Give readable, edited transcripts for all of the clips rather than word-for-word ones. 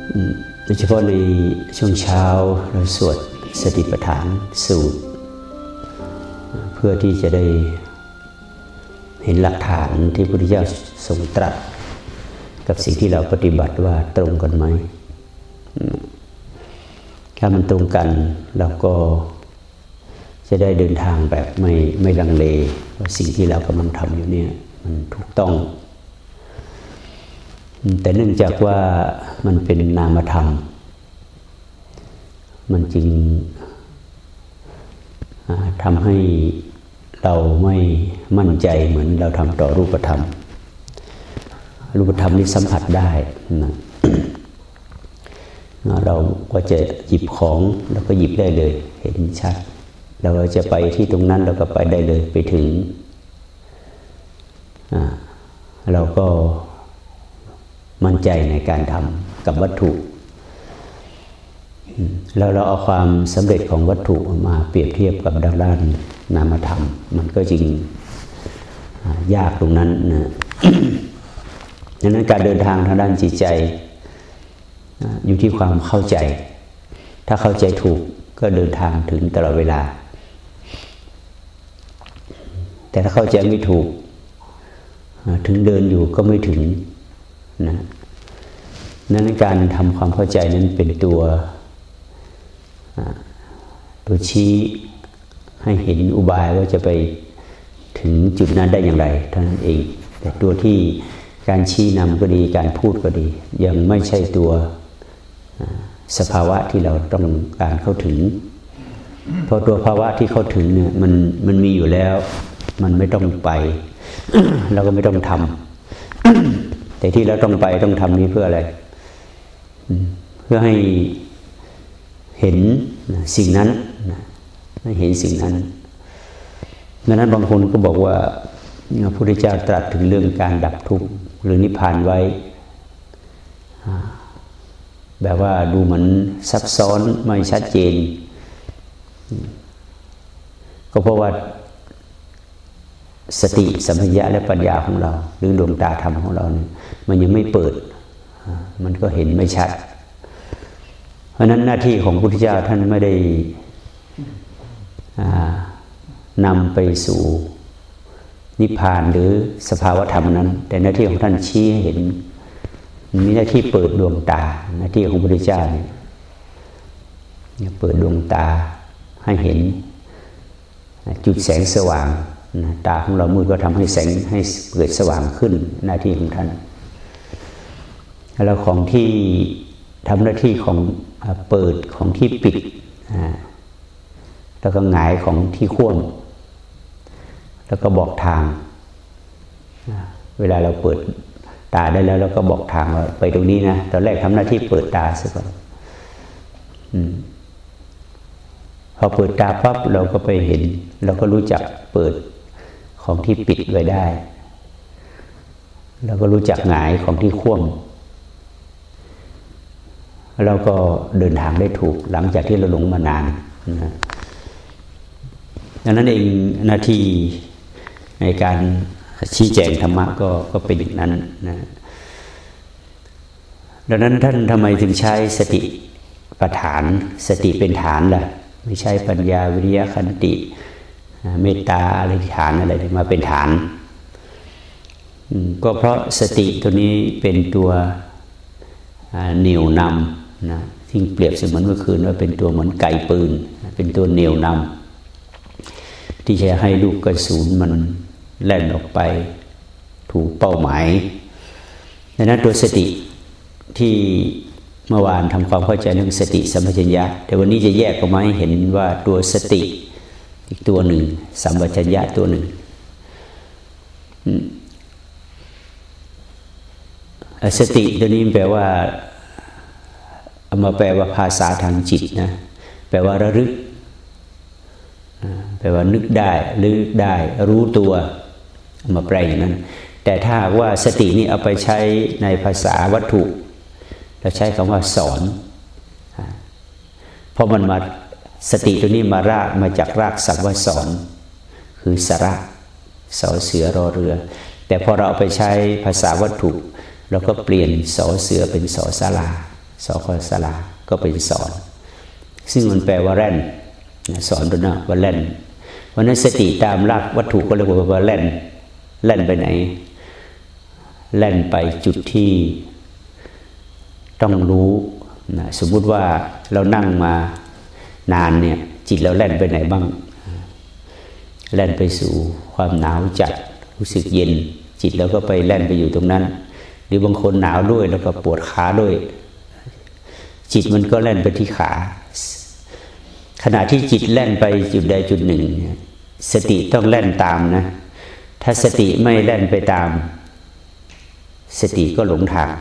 โดยเฉพาะในช่วงเช้าเราสวดสติปัฏฐานสูตรเพื่อที่จะได้เห็นหลักฐานที่พระพุทธเจ้าทรงตรัสกับสิ่งที่เราปฏิบัติว่าตรงกันไหมถ้ามันตรงกันเราก็จะได้เดินทางแบบไม่ลังเลว่าสิ่งที่เรากำลังทำอยู่เนี่ยมันถูกต้องแต่เนื่องจากว่ามันเป็นนามธรรมมันจึงทำให้เราไม่มั่นใจเหมือนเราทำต่อรูปธรรมรูปธรรมนี้สัมผัสได้นะเราก็จะหยิบของเราก็หยิบได้เลยเห็นชัดเราจะไปที่ตรงนั้นเราก็ไปได้เลยไปถึงเราก็มั่นใจในการทำกับวัตถุแล้วเราเอาความสำเร็จของวัตถุมาเปรียบเทียบกับด้านนามธรรมมันก็จริงยากตรงนั้นนะดังนั้นการเดินทางทางด้านจิตใจอยู่ที่ความเข้าใจถ้าเข้าใจถูกก็เดินทางถึงตลอดเวลาแต่ถ้าเข้าใจไม่ถูกถึงเดินอยู่ก็ไม่ถึงนะนั้นการทำความเข้าใจนั้นเป็นตัวชี้ให้เห็นอุบายว่าจะไปถึงจุดนั้นได้อย่างไรเท่านั้นเองแต่ตัวที่การชี้นำก็ดีการพูดก็ดียังไม่ใช่ตัวสภาวะที่เราต้องการเข้าถึงเพราะตัวภาวะที่เข้าถึงเนี่ยมันมีอยู่แล้วมันไม่ต้องไป เราก็ไม่ต้องทำแต่ที่เราต้องไปต้องทำนี้เพื่ออะไรเพื่อให้เห็นสิ่งนั้นให้เห็นสิ่งนั้นดังนั้นบางคนก็บอกว่าพระพุทธเจ้าตรัสถึงเรื่องการดับทุกข์หรือนิพพานไว้แบบว่าดูเหมือนซับซ้อนไม่ชัดเจนก็เพราะว่าสติสัมปชัญญะและปัญญาของเราหรือดวงตาธรรมของเราเนี่ยมันยังไม่เปิดมันก็เห็นไม่ชัดเพราะนั้นหน้าที่ของพระพุทธเจ้าท่านไม่ได้นำไปสู่นิพพานหรือสภาวธรรมนั้นแต่หน้าที่ของท่านชี้ให้เห็นมีหน้าที่เปิดดวงตาหน้าที่ของพระพุทธเจ้าเนี่ยเปิดดวงตาให้เห็นจุดแสงสว่างตาของเรามืดก็ทำให้แสงให้เกิดสว่างขึ้นหน้าที่ของท่านแล้วของที่ทำหน้าที่ของเปิดของที่ปิดแล้วก็หงายของที่คว่ำแล้วก็บอกทางเวลาเราเปิดตาได้แล้วเราก็บอกทางว่าไปตรงนี้นะตอนแรกทำหน้าที่เปิดตาซะก่อนพอเปิดตาปั๊บเราก็ไปเห็นเราก็รู้จักเปิดของที่ปิดไว้ได้เราก็รู้จักหงายของที่คว่ำเราก็เดินทางได้ถูกหลังจากที่เราหลงมานานนะดังนั้นเองหน้าที่ในการชี้แจงธรรมะก็เป็นอย่างนั้นนะดังนั้นท่านทำไมถึงใช้สติปัฏฐานสติเป็นฐานล่ะไม่ใช่ปัญญาวิริยะขันติเมตตาอธิษฐานอะไรมาเป็นฐานก็เพราะสติตัวนี้เป็นตัวเหนี่ยวนำนะที่เปรียบเสมือนเมื่อคืนว่าเป็นตัวเหมือนไกปืนเป็นตัวเหนี่ยวนำที่จะให้ลูกกระสุนมันแล่นออกไปถูกเป้าหมายดังนั้นตัวสติที่เมื่อวานทำความเข้าใจเรื่องสติสัมปชัญญะแต่วันนี้จะแยกออกมาให้เห็นว่าตัวสติอีกตัวหนึ่งสัมปชัญญะตัวหนึ่งสติตัวนี้แปลว่าเอามาแปลว่าภาษาทางจิตนะแปลว่าระลึกแปลว่านึกได้ระลึกได้รู้ตัวเอามาแปลอย่างนั้นแต่ถ้าว่าสตินี่เอาไปใช้ในภาษาวัตถุเราใช้คำว่าสอนเพราะมันมาสติตัวนี้มาจากรากศัพท์ว่าสอนคือสระสอเสือรอเรือแต่พอเราเอาไปใช้ภาษาวัตถุเราก็เปลี่ยนสอเสือเป็นสอศาลาสคสลาก็เป็นสอนซึ่งมันแปลว่าแล่นสอนตัวนั้นว่าแล่นวันนั้นสติตามรากวัตถุก็เรียกว่าแล่นไปไหนแล่นไปจุดที่ต้องรู้นะสมมุติว่าเรานั่งมานานเนี่ยจิตเราแล่นไปไหนบ้างแล่นไปสู่ความหนาวจัดรู้สึกเย็นจิตเราก็ไปแล่นไปอยู่ตรงนั้นหรือบางคนหนาวด้วยแล้วก็ปวดขาด้วยจิตมันก็แล่นไปที่ขาขณะที่จิตแล่นไปจุดใดจุดหนึ่งสติต้องแล่นตามนะถ้าสติไม่แล่นไปตามสติก็หลงทาง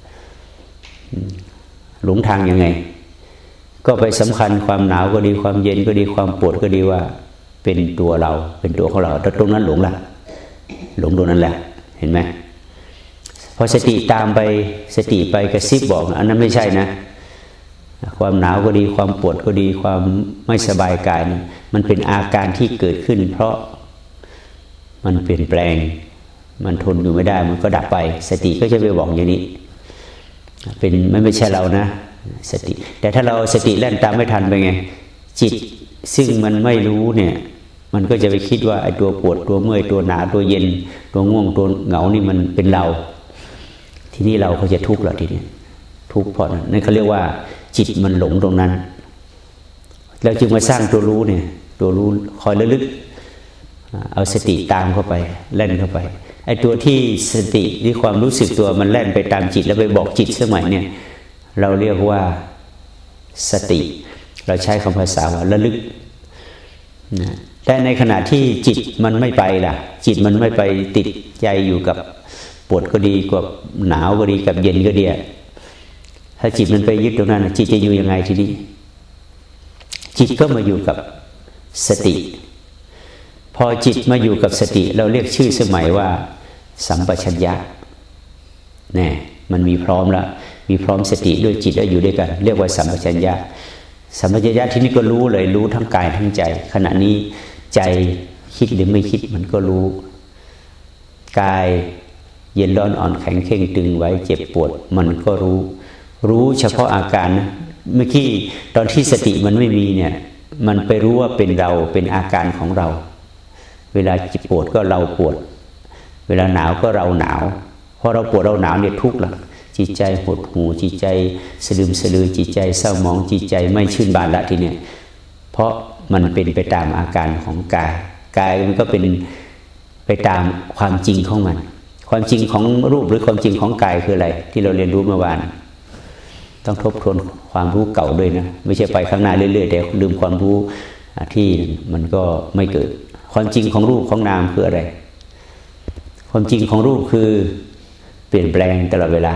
ยังไงก็ไปสำคัญความหนาวก็ดีความเย็นก็ดีความปวดก็ดีว่าเป็นตัวเราเป็นตัวของเราแต่ตรงนั้นหลงละหลงตรงนั้นแหละเห็นไหมพอสติตามไปสติไปกระซิบบอกอันนั้นไม่ใช่นะความหนาวก็ดีความปวดก็ดีความไม่สบายกายมันเป็นอาการที่เกิดขึ้นเพราะมันเปลี่ยนแปลงมันทนอยู่ไม่ได้มันก็ดับไปสติก็จะไปบอกอย่างนี้เป็นไม่ใช่เรานะสติแต่ถ้าเราสติแล่นตามไม่ทันไปไงจิตซึ่งมันไม่รู้เนี่ยมันก็จะไปคิดว่าไอ้ตัวปวดตัวเมื่อยตัวหนาวตัวเย็นตัวง่วงตัวเหงานี่มันเป็นเราทีนี้เราเขาจะทุกข์แล้วทีนี้ทุกข์เพราะนั่นเขาเรียกว่าจิตมันหลงตรงนั้นเราจึงมาสร้างตัวรู้เนี่ยตัวรู้คอยระลึกเอาสติตามเข้าไปแล่นเข้าไปไอ้ตัวที่สติที่ความรู้สึกตัวมันแล่นไปตามจิตแล้วไปบอกจิตสมัยเนี่ยเราเรียกว่าสติเราใช้คำภาษาว่าระลึกนะแต่ในขณะที่จิตมันไม่ไปล่ะจิตมันไม่ไปติดใจอยู่กับปวดก็ดีกับหนาวก็ดีกับเย็นก็ดีถ้าจิตมันไปยึดตรงนั้นจิตจะอยู่ยังไงทีนี้จิตก็มาอยู่กับสติพอจิตมาอยู่กับสติเราเรียกชื่อสมัยว่าสัมปชัญญะแน่มันมีพร้อมแล้วมีพร้อมสติด้วยจิตแล้วอยู่ด้วยกันเรียกว่าสัมปชัญญะสัมปชัญญะที่นี่ก็รู้เลยรู้ทั้งกายทั้งใจขณะนี้ใจคิดหรือไม่คิดมันก็รู้กายเย็นร้อนอ่อนแข็งเข่งตึงไว้เจ็บปวดมันก็รู้เฉพาะอาการนะเมื่อกี้ตอนที่สติมันไม่มีเนี่ยมันไปรู้ว่าเป็นเราเป็นอาการของเราเวลาจิตปวดก็เราปวดเวลาหนาวก็เราหนาวพอเราปวดเราหนาวเนี่ยทุกข์ละจิตใจหดหู่จิตใจสะลึมสะลือจิตใจเศร้าหมองจิตใจไม่ชื่นบานละทีเนี่ยเพราะมันเป็นไปตามอาการของกายมันก็เป็นไปตามความจริงของมันความจริงของรูปหรือความจริงของกายคืออะไรที่เราเรียนรู้เมื่อวานต้องทบทวนความรู้เก่าด้วยนะไม่ใช่ไปข้างหน้าเรื่อยๆแต่ลืมความรู้ที่มันก็ไม่เกิดความจริงของรูปของนามคืออะไรความจริงของรูปคือเปลี่ยนแปลงตลอดเวลา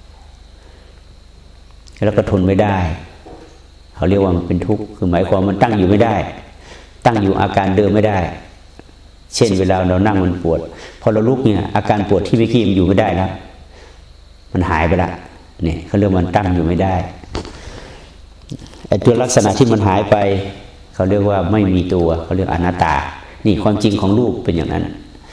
แล้วก็ทนไม่ได้เขาเรียกว่ามันเป็นทุกข์คือหมายความมันตั้งอยู่ไม่ได้ตั้งอยู่อาการเดิมไม่ได้เช่นเวลาเรานั่งมันปวดพอเราลุกเนี่ยอาการปวดที่เมื่อกี้มันอยู่ไม่ได้แล้วมันหายไปละเนี่ยเขาเรียกมันตั้งอยู่ไม่ได้ไอ้ตัวลักษณะที่มันหายไปเขาเรียกว่าไม่มีตัวเขาเรียกอนัตตานี่ความจริงของรูปเป็นอย่างนั้น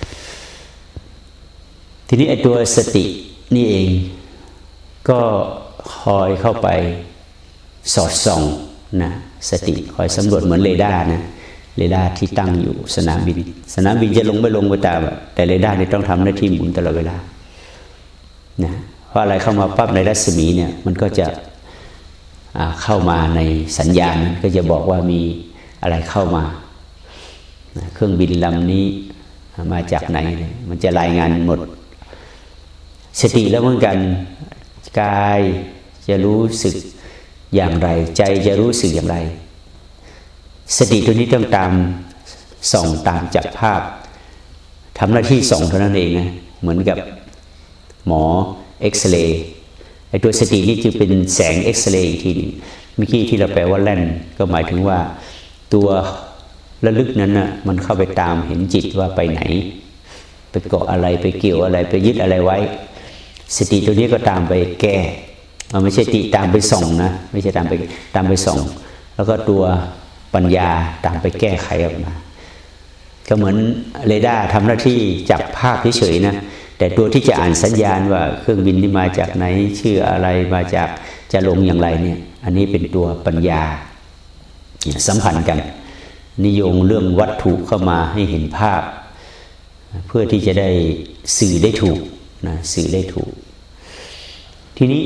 ทีนี้ไอ้ตัวสตินี่เองก็คอยเข้าไปสอดส่องนะสติคอยสำรวจเหมือนเรดาร์นะเรดาร์ที่ตั้งอยู่สนามบินจะลงไปตามแต่เรดาร์นี่ต้องทำหน้าที่หมุนตลอดเวลานะเพราะอะไรเข้ามาปั๊บในรัศมีเนี่ยมันก็จะเข้ามาในสัญญาณก็จะบอกว่ามีอะไรเข้ามาเครื่องบินลำนี้มาจากไหนมันจะรายงานหมดสติแล้วเหมือนกันกายจะรู้สึกอย่างไรใจจะรู้สึกอย่างไรสติตัวนี้ต้องตามส่องตามจับภาพทำหน้าที่ส่องเท่านั้นเองนะเหมือนกับหมอเอ็กซเรย์ไอ้ตัวสตินี่จึงเป็นแสงเอ็กซเรย์อีกทีนึงเมื่อกี้ที่เราแปลว่าแล่นก็หมายถึงว่าตัวระลึกนั้นน่ะมันเข้าไปตามเห็นจิตว่าไปไหนไปเกาะอะไรไปเกี่ยวอะไรไปยึดอะไรไว้สติตัวนี้ก็ตามไปแก้มันไม่ใช่ติตามไปส่องนะไม่ใช่ตามไปส่องแล้วก็ตัวปัญญาตามไปแก้ไขออกมาก็เหมือนเรดาร์ทำหน้าที่จับภาพเฉยๆนะแต่ตัวที่จะอ่านสัญญาณว่าเครื่องบินที่มาจากไหนชื่ออะไรมาจากจจะลงอย่างไรเนี่ยอันนี้เป็นตัวปัญญาสัมพันธ์กันนิยมเรื่องวัตถุเข้ามาให้เห็นภาพเพื่อที่จะได้สื่อได้ถูกนะสื่อได้ถูกทีนี้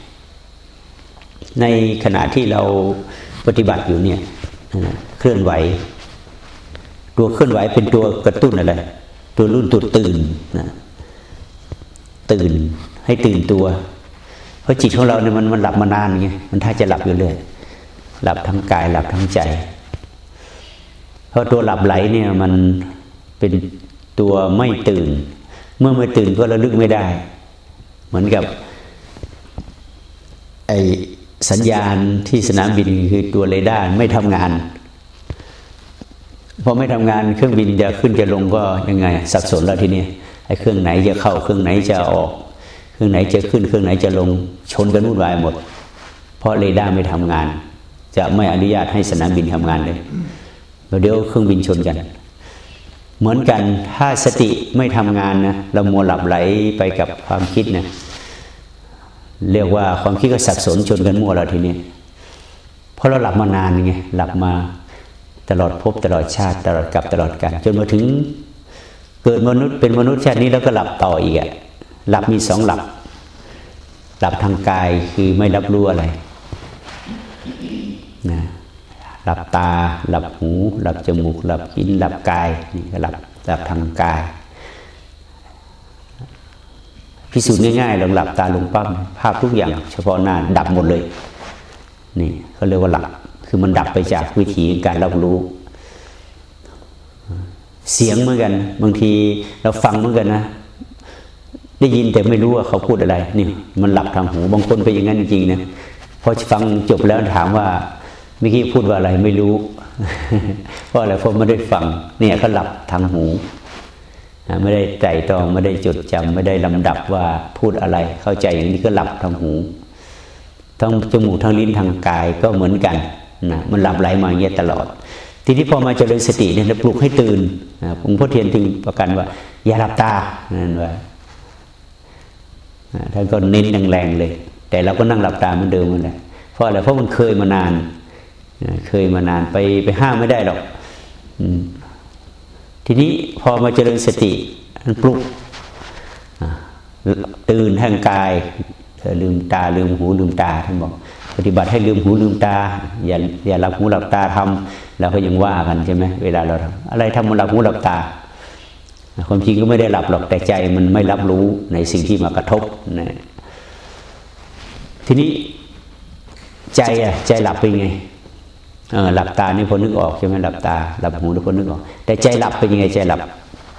ในขณะที่เราปฏิบัติอยู่เนี่ยเคลื่อนไหวตัวเคลื่อนไหวเป็นตัวกระตุ้นอะไรตัวรุ่นตัวตื่นนะตื่นให้ตื่นตัวเพราะจิตของเราเนี่ยมันหลับมานานไงมันถ้าจะหลับอยู่เลยหลับทั้งกายหลับทั้งใจเพราะตัวหลับไหลเนี่ยมันเป็นตัวไม่ตื่นเมื่อไม่ตื่นก็ระลึกไม่ได้เหมือนกับไอสัญญาณที่สนามบินคือตัวเรดาร์ไม่ทำงานพอไม่ทำงานเครื่องบินจะขึ้นจะลงก็ยังไงสับสนแล้วทีนี้ไอ้เครื่องไหนจะเข้าเครื่องไหนจะออกเครื่องไหนจะขึ้นเครื่องไหนจะลงชนกันวุ่นวายหมดเพราะเรดาร์ไม่ทำงานจะไม่อนุญาตให้สนามบินทำงานเลยเดี๋ยวเครื่องบินชนกันเหมือนกันถ้าสติไม่ทำงานนะเรามัวหลับไหลไปกับความคิดนะเรียกว่าความคิดก็สับสนชนกันมั่วแล้วทีนี้เพราะเราหลับมานานไงหลับมาตลอดภพตลอดชาติตลอดกับตลอดกาลจนมาถึงเกิดมนุษย์เป็นมนุษย์ชาตินี้แล้วก็หลับต่ออีกหลับมีสองหลับหลับทางกายคือไม่รับรู้อะไรนะหลับตาหลับหูหลับจมูกหลับลิ้นหลับกายนี่ก็หลับทางกายพิสูจน์ง่ายๆลองหลับตาลงปั๊บภาพทุกอย่างเฉพาะหน้าดับหมดเลยนี่เขาเรียกว่าหลับคือมันดับไปจากวิถีการรับรู้เสียงเหมือนกันบางทีเราฟังเหมือนกันนะได้ยินแต่ไม่รู้ว่าเขาพูดอะไรนี่มันหลับทางหูบางคนไปอย่างนั้นจริงๆนะพอฟังจบแล้วถามว่าเมื่อกี้พูดว่าอะไรไม่รู้ เพราะอะไรเพราะไม่ได้ฟังเนี่ยเขาหลับทางหูไม่ได้ไตร่ตรองไม่ได้จดจำไม่ได้ลำดับว่าพูดอะไรเข้าใจอย่างนี้ก็หลับทางหูทั้งจมูกทั้งลิ้นทางกายก็เหมือนกันนะมันหลับไหลมาอย่างเงี้ยตลอดทีนี้พอมาเจริญสติเนี่ยปลุกให้ตื่นหลวงพ่อเทียนถึงประกันว่าอย่าหลับตานั่นว่าท่านก็เน้นแรงๆเลยแต่เราก็นั่งหลับตาเหมือนเดิมนั่นแหละเพราะอะไรเพราะมันเคยมานานไปห้ามไม่ได้หรอกทีนี้พอมาเจริญสติปลุกตื่นทางกายลืมตาลืมหูลืมตาท่านบอกปฏิบัติให้ลืมหูลืมตาอย่าหลับหูหลับตาทำเราก็ยังว่ากันใช่ไหมเวลาเราทำอะไรทำมันหลับหูหลับตาความจริงก็ไม่ได้หลับหรอกแต่ใจมันไม่รับรู้ในสิ่งที่มากระทบนะทีนี้ใจหลับเป็นไงหลับตานี่พอนึกออกใช่ไหมหลับตาหลับหูนี่พอนึกออกแต่ใจหลับเป็นยังไงใจหลับ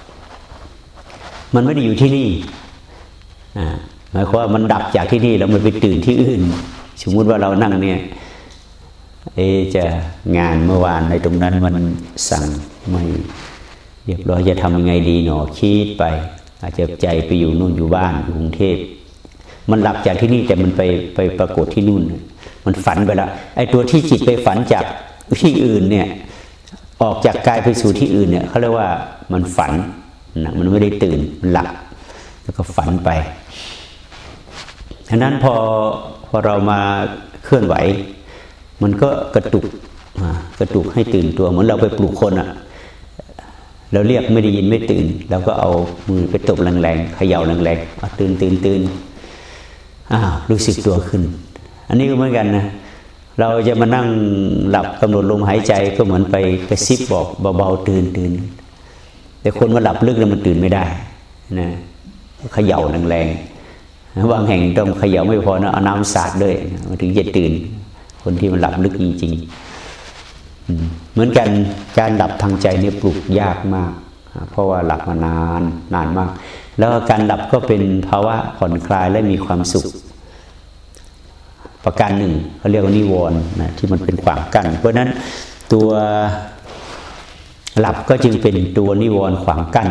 มันไม่ได้อยู่ที่นี่หมายความว่ามันดับจากที่นี่แล้วมันไปตื่นที่อื่นสมมุติว่าเรานั่งเนี่ยจะงานเมื่อวานในตรงนั้นมันสั่งไม่เรียบร้อยจะทำยังไงดีหนอคิดไปอาจจะใจไปอยู่นู่นอยู่บ้านอยู่กรุงเทพมันหลับจากที่นี่แต่มันไปปรากฏที่นู่นมันฝันไปแล้วไอ้ตัวที่จิตไปฝันจากที่อื่นเนี่ยออกจากกายไปสู่ที่อื่นเนี่ยเขาเรียกว่ามันฝันนะมันไม่ได้ตื่นมันหลับแล้วก็ฝันไปฉะนั้นพอเรามาเคลื่อนไหวมันก็กระตุกให้ตื่นตัวเหมือนเราไปปลุกคนอะเราเรียกไม่ได้ยินไม่ตื่นเราก็เอามือไปตบแรงๆเขย่าแรงๆตื่นรู้สึกตัวขึ้นอันนี้ก็เหมือนกันนะเราจะมานั่งหลับกำหนดลมหายใจก็เหมือนไปกระซิบบอกเบาๆตื่นแต่คนมาหลับลึกแล้วมันตื่นไม่ได้นะเขย่าแรงๆบางแห่งต้องเขย่าไม่พอนะเอาน้ำสาดด้วยมันถึงจะตื่นคนที่มันหลับลึกจริงๆเหมือนกันการหลับทางใจเนี่ยปลุกยากมากเพราะว่าหลับมานานมากแล้วการหลับก็เป็นภาวะผ่อนคลายและมีความสุขประการหนึ่งเขาเรียกว่านิวรณ์นะที่มันเป็นขวางกั้นเพราะฉะนั้นตัวหลับก็จึงเป็นตัวนิวรณ์ขวางกั้น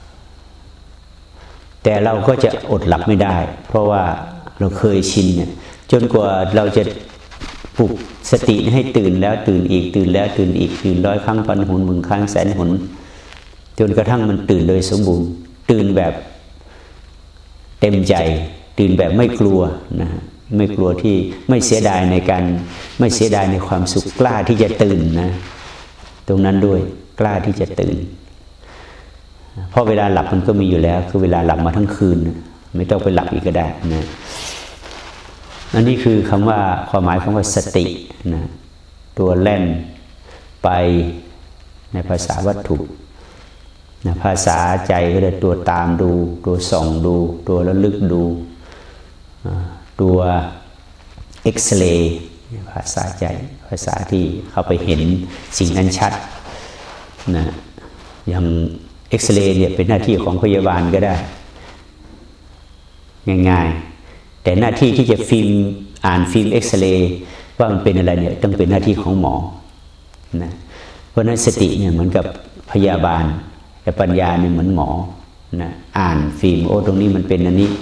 แต่เราก็จะอดหลับไม่ได้เพราะว่าเราเคยชินเนี่ยจนกว่าเราจะปลุกสติให้ตื่นแล้วตื่นอีกตื่นแล้วตื่นอีกตื่น100 ครั้งพันหนหมื่นครั้งแสนหนจนกระทั่งมันตื่นโดยสมบูรณ์ตื่นแบบเต็มใจตื่นแบบไม่กลัวนะไม่กลัวที่ไม่เสียดายในการไม่เสียดายในความสุขกล้าที่จะตื่นนะตรงนั้นด้วยกล้าที่จะตื่นเพราะเวลาหลับมันก็มีอยู่แล้วคือเวลาหลับมาทั้งคืนไม่ต้องไปหลับอีกก็ได้นะอันนี้คือคำว่าความหมายของว่าสตินะตัวแล่นไปในภาษาวัตถุนะภาษาใจก็เลยตัวตามดูตัวส่องดูตัวระลึกดูตัวเอ็กซเรย์ภาษาใจภาษาที่เข้าไปเห็นสิ่งนั้นชัดนะอย่างเอ็กซเรย์เนี่ยเป็นหน้าที่ของพยาบาลก็ได้ง่ายๆแต่หน้าที่ที่จะอ่านฟิล์มเอ็กซเรย์ว่ามันเป็นอะไรเนี่ยต้องเป็นหน้าที่ของหมอนะเพราะนั้นสติเนี่ยเหมือนกับพยาบาลแต่ปัญญาเนี่ยเหมือนหมอนะอ่านฟิล์มโอ้ตรงนี้มันเป็นอันนี้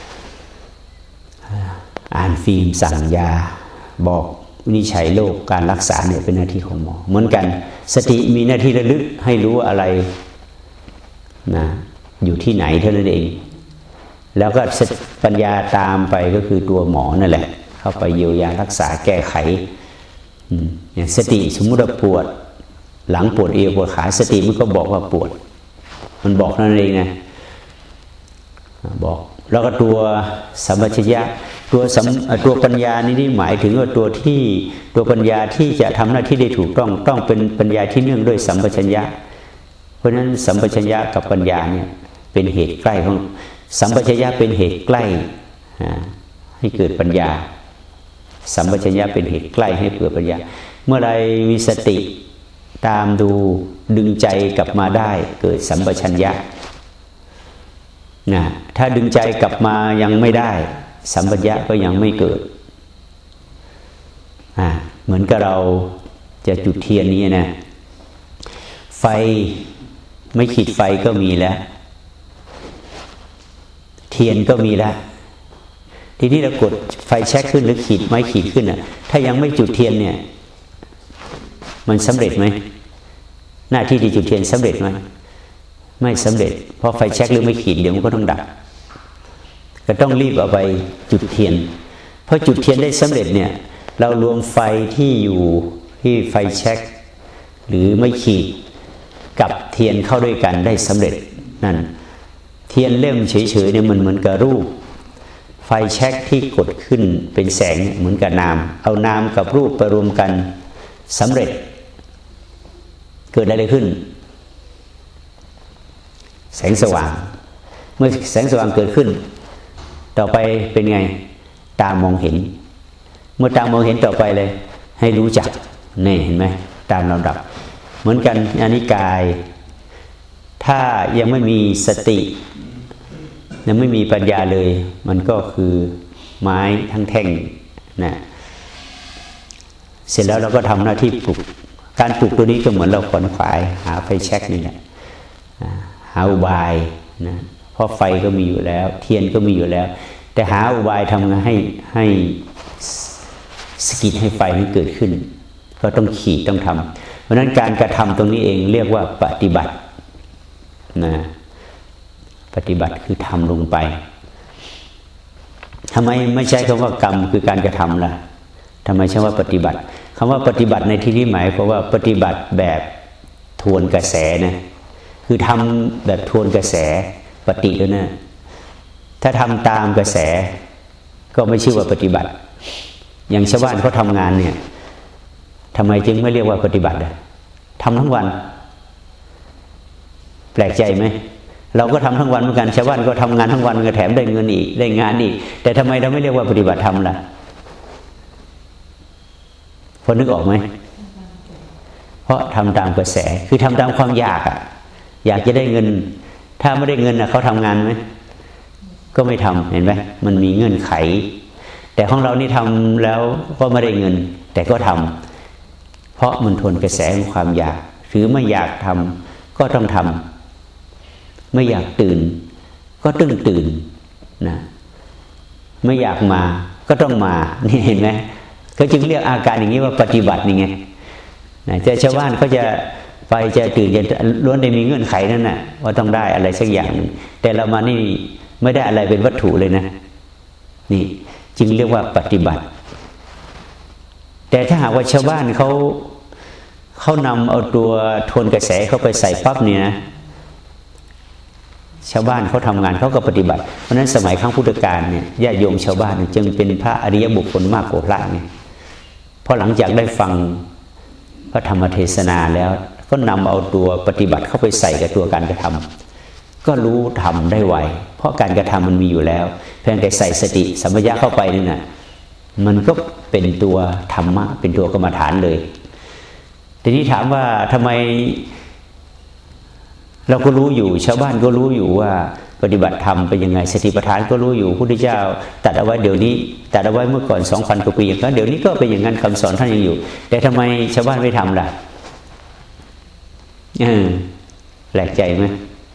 อ่านฟิล์มสั่งยาบอกวินิจฉัยโรคการรักษาเนี่ยเป็นหน้าที่ของหมอเหมือนกันสติมีหน้าที่ระลึกให้รู้ว่าอะไรนะอยู่ที่ไหนเท่านั้นเองแล้วก็ปัญญาตามไปก็คือตัวหมอนั่นแหละเข้าไปเยียวยารักษาแก้ไขอย่างสติสมมุติว่าปวดหลังปวดเอวปวดขาสติมันก็บอกว่าปวดมันบอกนั่นเองนะบอกแล้วก็ตัวสัมปชัญญะตัวปัญญานี่หมายถึงว่าตัวปัญญาที่จะทำหน้าที่ได้ถูกต้องเป็นปัญญาที่เนื่องด้วยสัมปชัญญะเพราะฉะนั้นสัมปชัญญะกับปัญญาเนี่ยเป็นเหตุใกล้ของสัมปชัญญะเป็นเหตุใกล้ให้เกิดปัญญาสัมปชัญญะเป็นเหตุใกล้ให้เกิดปัญญาเมื่อไรมีสติตามดูดึงใจกลับมาได้เกิดสัมปชัญญะนะถ้าดึงใจกลับมายังไม่ได้สัมปชัญญะก็ยังไม่เกิดเหมือนกับเราจะจุดเทียนนี้นะไฟไม่ขีดไฟก็มีแล้วเทียนก็มีแล้วทีนี้เรากดไฟแช็กขึ้นหรือขีดไม้ขีดขึ้นถ้ายังไม่จุดเทียนเนี่ยมันสำเร็จไหมหน้าที่ที่จุดเทียนสำเร็จไหมไม่สำเร็จเพราะไฟแช็กหรือไม่ขีดเดี๋ยวมันก็ต้องดับก็ต้องรีบเอาไปจุดเทียนเพราะจุดเทียนได้สำเร็จเนี่ยเรารวมไฟที่อยู่ที่ไฟแช็กหรือไม่ขีดกับเทียนเข้าด้วยกันได้สำเร็จนั่นเทียนเล่มเฉยๆเนี่ยมันเหมือนกับรูปไฟแช็กที่กดขึ้นเป็นแสงเหมือนกับนามเอานามกับรูปไปรวมกันสำเร็จเกิดอะไรขึ้นแสงสว่างเมื่อแสงสว่างเกิดขึ้นต่อไปเป็นไงตามองเห็นเมื่อตามองเห็นต่อไปเลยให้รู้จักนี่เห็นไหมตามลำดับเหมือนกันอันนี้กายถ้ายังไม่มีสติยังไม่มีปัญญาเลยมันก็คือไม้ทั้งแท่งนะเสร็จแล้วเราก็ทำหน้าที่ปลุกการปลุกตัวนี้ก็เหมือนเราขวนขวายหาไฟแช็กนี่แหละหาอุบายนะเพราะไฟก็มีอยู่แล้วเทียนก็มีอยู่แล้วแต่หาอุบายทำไงให้สกิดให้ไฟนั้นเกิดขึ้นก็ต้องขีดต้องทำเพราะนั้นการกระทำตรงนี้เองเรียกว่าปฏิบัตินะปฏิบัติคือทำลงไปทำไมไม่ใช้คำว่ากรรมคือการกระทำล่ะทำไมใช้ว่าปฏิบัติคำว่าปฏิบัติในที่นี้หมายเพราะว่าปฏิบัติแบบทวนกระแสนะคือทำแบบทวนกระแสปฏิแล้วนะถ้าทำตามกระแสก็ไม่ชื่อว่าปฏิบัติอย่างชาวบ้านเขาทำงานเนี่ยทำไมจึงไม่เรียกว่าปฏิบัติทำทั้งวันแปลกใจไหมเราก็ทำทั้งวันเหมือนกันชาวบ้านก็ทำงานทั้งวันก็แถมได้เงินอีกได้งานอีกแต่ทำไมเราไม่เรียกว่าปฏิบัติธรรมล่ะพอนึกออกไหมเพราะทำตามกระแสคือทำตามความอยากอยากจะได้เงินถ้าไม่ได้เงินเขาทำงานไหมก็ไม่ทำเห็นไหมมันมีเงื่อนไขแต่ของเรานี่ทำแล้วก็ไม่ได้เงินแต่ก็ทำเพราะมันทนกระแสของความอยากหรือไม่อยากทำก็ต้องทำไม่อยากตื่นก็ต้องตื่นนะไม่อยากมาก็ต้องมานี่เห็นไหมก็จึงเรียกอาการอย่างนี้ว่าปฏิบัตินี่ไงแต่ชาวบ้านเขาจะไปจะตื่นจะล้วนได้มีเงื่อนไขนั่นน่ะว่าต้องได้อะไรสักอย่างแต่เรามานี่ไม่ได้อะไรเป็นวัตถุเลยนะนี่จึงเรียกว่าปฏิบัติแต่ถ้าหากว่าชาวบ้านเขานำเอาตัวทวนกระแสเข้าไปใส่ปั๊บเนี่ยนะชาวบ้านเขาทำงานเขาก็ปฏิบัติเพราะฉะนั้นสมัยครั้งพุทธกาลเนี่ยญาติโยมชาวบ้านจึงเป็นพระอริยบุคคลมากกว่าพระเนี่ยเพราะหลังจากได้ฟังพระธรรมเทศนาแล้วก็นำเอาตัวปฏิบัติเข้าไปใส่กับตัวการกระทำก็รู้ทำได้ไวเพราะการกระทำมันมีอยู่แล้วเพียงแต่ใส่สติสัมปชัญญะเข้าไปนี่นะมันก็เป็นตัวธรรมะเป็นตัวกรรมฐานเลยทีนี้ถามว่าทำไมเราก็รู้อยู่ชาวบ้านก็รู้อยู่ว่าปฏิบัติธรรมเป็นยังไงสติปัฏฐานก็รู้อยู่พุทธเจ้าตัดเอาไว้เดี๋ยวนี้ตัดเอาไว้เมื่อก่อน 2,000 กว่าปีอย่างนั้นเดี๋ยวนี้ก็เป็นอย่างนั้นคำสอนท่านยังอยู่แต่ทำไมชาวบ้านไม่ทำล่ะแปลกใจไหม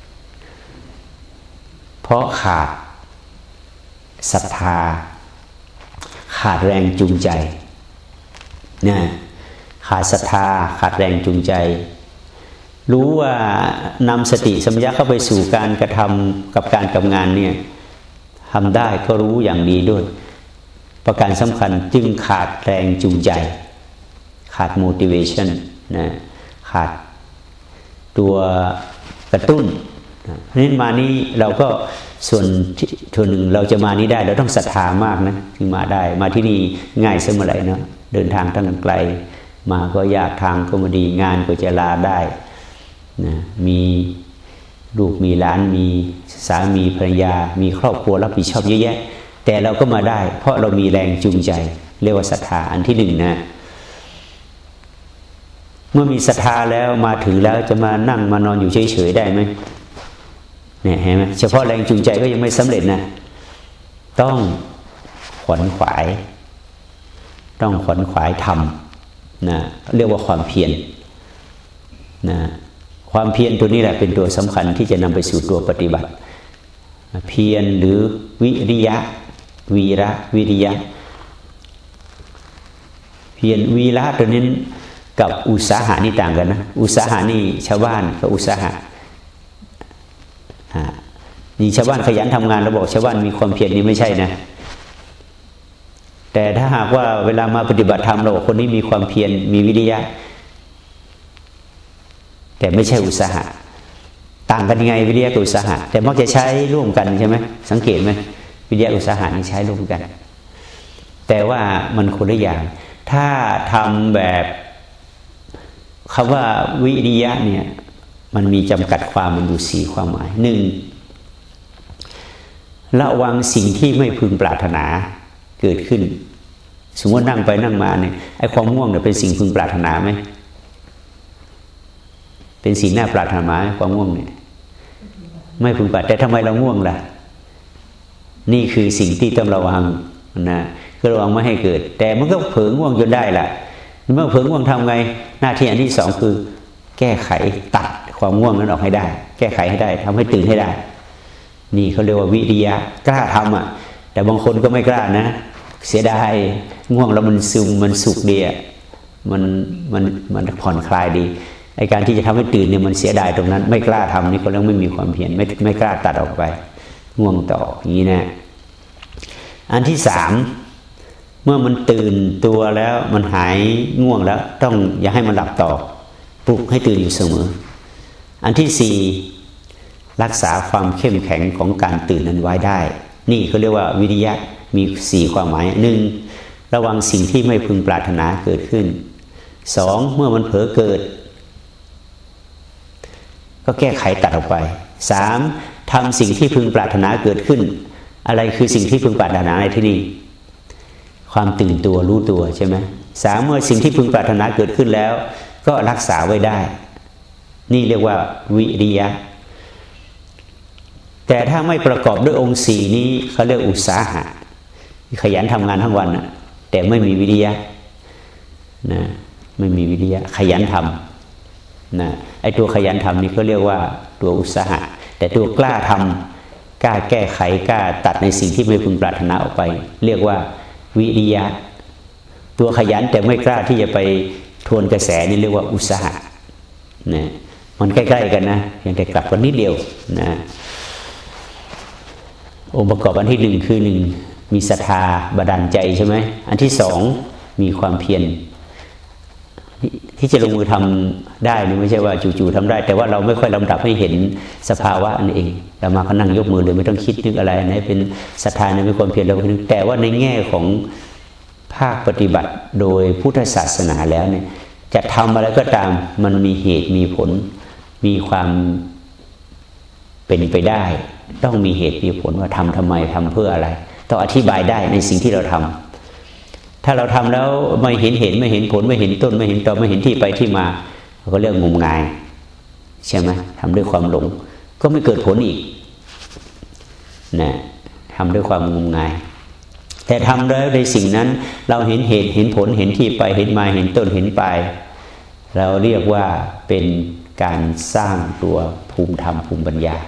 เพราะขาดศรัทธาขาดแรงจูงใจนะขาดศรัทธาขาดแรงจูงใจรู้ว่านำสติสัมปชัญญะเข้าไปสู่การกระทำกับการกับงานเนี่ยทำได้ก็รู้อย่างดีด้วยประการสำคัญจึงขาดแรงจูงใจขาด motivation นะขาดตัวกระตุ้นเพราะฉะนั้นมานี้เราก็ส่วนหนึ่งเราจะมานี้ได้เราต้องศรัทธามากนะถึงมาได้มาที่นี่ง่ายเสมอไหร่เนาะเดินทางตั้งไกลมาก็ยากทางก็ไม่ดีงานก็จะลาได้นะมีลูกมีหลานมีสามีภรรยามีครอบครัวรับผิดชอบเยอะแยะแต่เราก็มาได้เพราะเรามีแรงจูงใจเรียกว่าศรัทธาอันที่หนึ่งนะเมื่อมีศรัทธาแล้วมาถึงแล้วจะมานั่งมานอนอยู่เฉยๆได้ไหมเนี่ยเห็นไหมเฉพาะแรงจูงใจก็ยังไม่สำเร็จนะต้องขวนขวายทำนะเรียกว่าความเพียรนะความเพียรตัวนี้แหละเป็นตัวสำคัญที่จะนำไปสู่ตัวปฏิบัติเพียรหรือวิริยะวีระวิริยะเพียรวีระตัวนี้กับอุตสาหะนี่ต่างกันนะอุตสาหะนี่ชาวบ้านกับอุตสาหะนี่ชาวบ้านขยันทำงานเราบอกชาวบ้านมีความเพียรนี่ไม่ใช่นะแต่ถ้าหากว่าเวลามาปฏิบัติธรรมเราบอกคนนี้มีความเพียรมีวิริยะแต่ไม่ใช่อุตสาหะต่างกันยังไงวิริยะกับอุตสาหะแต่มักจะใช้ร่วมกันใช่ไหมสังเกตไหมวิริยะอุตสาหะนี่ใช้ร่วมกันแต่ว่ามันคนละอย่างถ้าทำแบบคำว่าวิริยะเนี่ยมันมีจำกัดความมันอยู่ 4 ความหมาย 1. ระวังสิ่งที่ไม่พึงปรารถนาเกิดขึ้นสมมตินั่งไปนั่งมาเนี่ยไอ้ความง่วงเนี่ยเป็นสิ่งพึงปรารถนาไหมเป็นสิ่งน่าปรารถนาไหมความง่วงเนี่ยไม่พึงปรารถนาแต่ทำไมเราง่วงล่ะนี่คือสิ่งที่ต้องระวังนะก็ระวังไม่ให้เกิดแต่มันก็เผลอง่วงจนได้ล่ะเมื่อเผลอง่วงทำไงหน้าที่อันที่ 2คือแก้ไขตัดความง่วงนั้นออกให้ได้แก้ไขให้ได้ทำให้ตื่นให้ได้นี่เขาเรียกว่าวิริยะกล้าทำแต่บางคนก็ไม่กล้านะเสียดายง่วงแล้วมันซึมมันสุขดีมันผ่อนคลายดีไอการที่จะทำให้ตื่นเนี่ยมันเสียดายตรงนั้นไม่กล้าทำนี่ก็เรียกไม่มีความเพียรไม่กล้าตัดออกไปง่วงต่ออย่างนี้นะอันที่ 3เมื่อมันตื่นตัวแล้วมันหายง่วงแล้วต้องอย่าให้มันหลับต่อปลุกให้ตื่นอยู่เสมออันที่ 4รักษาความเข้มแข็งของการตื่นนั้นไว้ได้นี่เขาเรียกว่าวิริยะมี4ความหมาย 1. ระวังสิ่งที่ไม่พึงปรารถนาเกิดขึ้น 2. เมื่อมันเผลอเกิดก็แก้ไขตัดออกไป 3. ทำสิ่งที่พึงปรารถนาเกิดขึ้นอะไรคือสิ่งที่พึงปรารถนาในที่นี้ความตื่นตัวรู้ตัวใช่ไหม 3. เมื่อสิ่งที่พึงปรารถนาเกิดขึ้นแล้วก็รักษาไว้ได้นี่เรียกว่าวิริยะแต่ถ้าไม่ประกอบด้วยองค์ 4นี้เขาเรียกอุตสาหะขยันทำงานทั้งวันนะแต่ไม่มีวิริยะนะไม่มีวิริยะขยันทำนะไอ้ตัวขยันทำนี่เขาเรียกว่าตัวอุตสาหะแต่ตัวกล้าทำกล้าแก้ไขกล้าตัดในสิ่งที่ไม่พึงปรารถนาออกไปเรียกว่าวิริยะตัวขยันแต่ไม่กล้าที่จะไปทวนกระแสนี่เรียกว่าอุตสาหะนะมันใกล้ๆกันนะยังแต่กลับกันนิดเดียวนะองค์ประกอบอันที่ 1คือ 1 มีศรัทธาบันดาลใจใช่ไหมอันที่สองมีความเพียรที่จะลงมือทำได้นี่ไม่ใช่ว่าจู่ๆทำได้แต่ว่าเราไม่ค่อยลำดับให้เห็นสภาวะนั่นเองเรามาก็นั่งยกมือเลยไม่ต้องคิดนึกอะไรนะเป็นศรัทธาในความเพียรเรานึกแต่ว่าในแง่ของภาคปฏิบัติโดยพุทธศาสนาแล้วเนี่ยจะทำอะไรก็ตามมันมีเหตุมีผลมีความเป็นไปได้ต้องมีเหตุมีผลว่าทำทำไมทำเพื่ออะไรต้องอธิบายได้ในสิ่งที่เราทำถ้าเราทำแล้วไม่เห็นไม่เห็นผลไม่เห็นต้นไม่เห็นตอไม่เห็นที่ไปที่มาเราก็เรื่องงมงายใช่ไหมทำด้วยความหลงก็ไม่เกิดผลอีกนะทำด้วยความงมงายแต่ทำแล้วในสิ่งนั้นเราเห็นเหตุเห็นผลเห็นที่ไปเห็นมาเห็นต้นเห็นปลายเราเรียกว่าเป็นการสร้างตัวภูมิธรรมภูมิปัญญา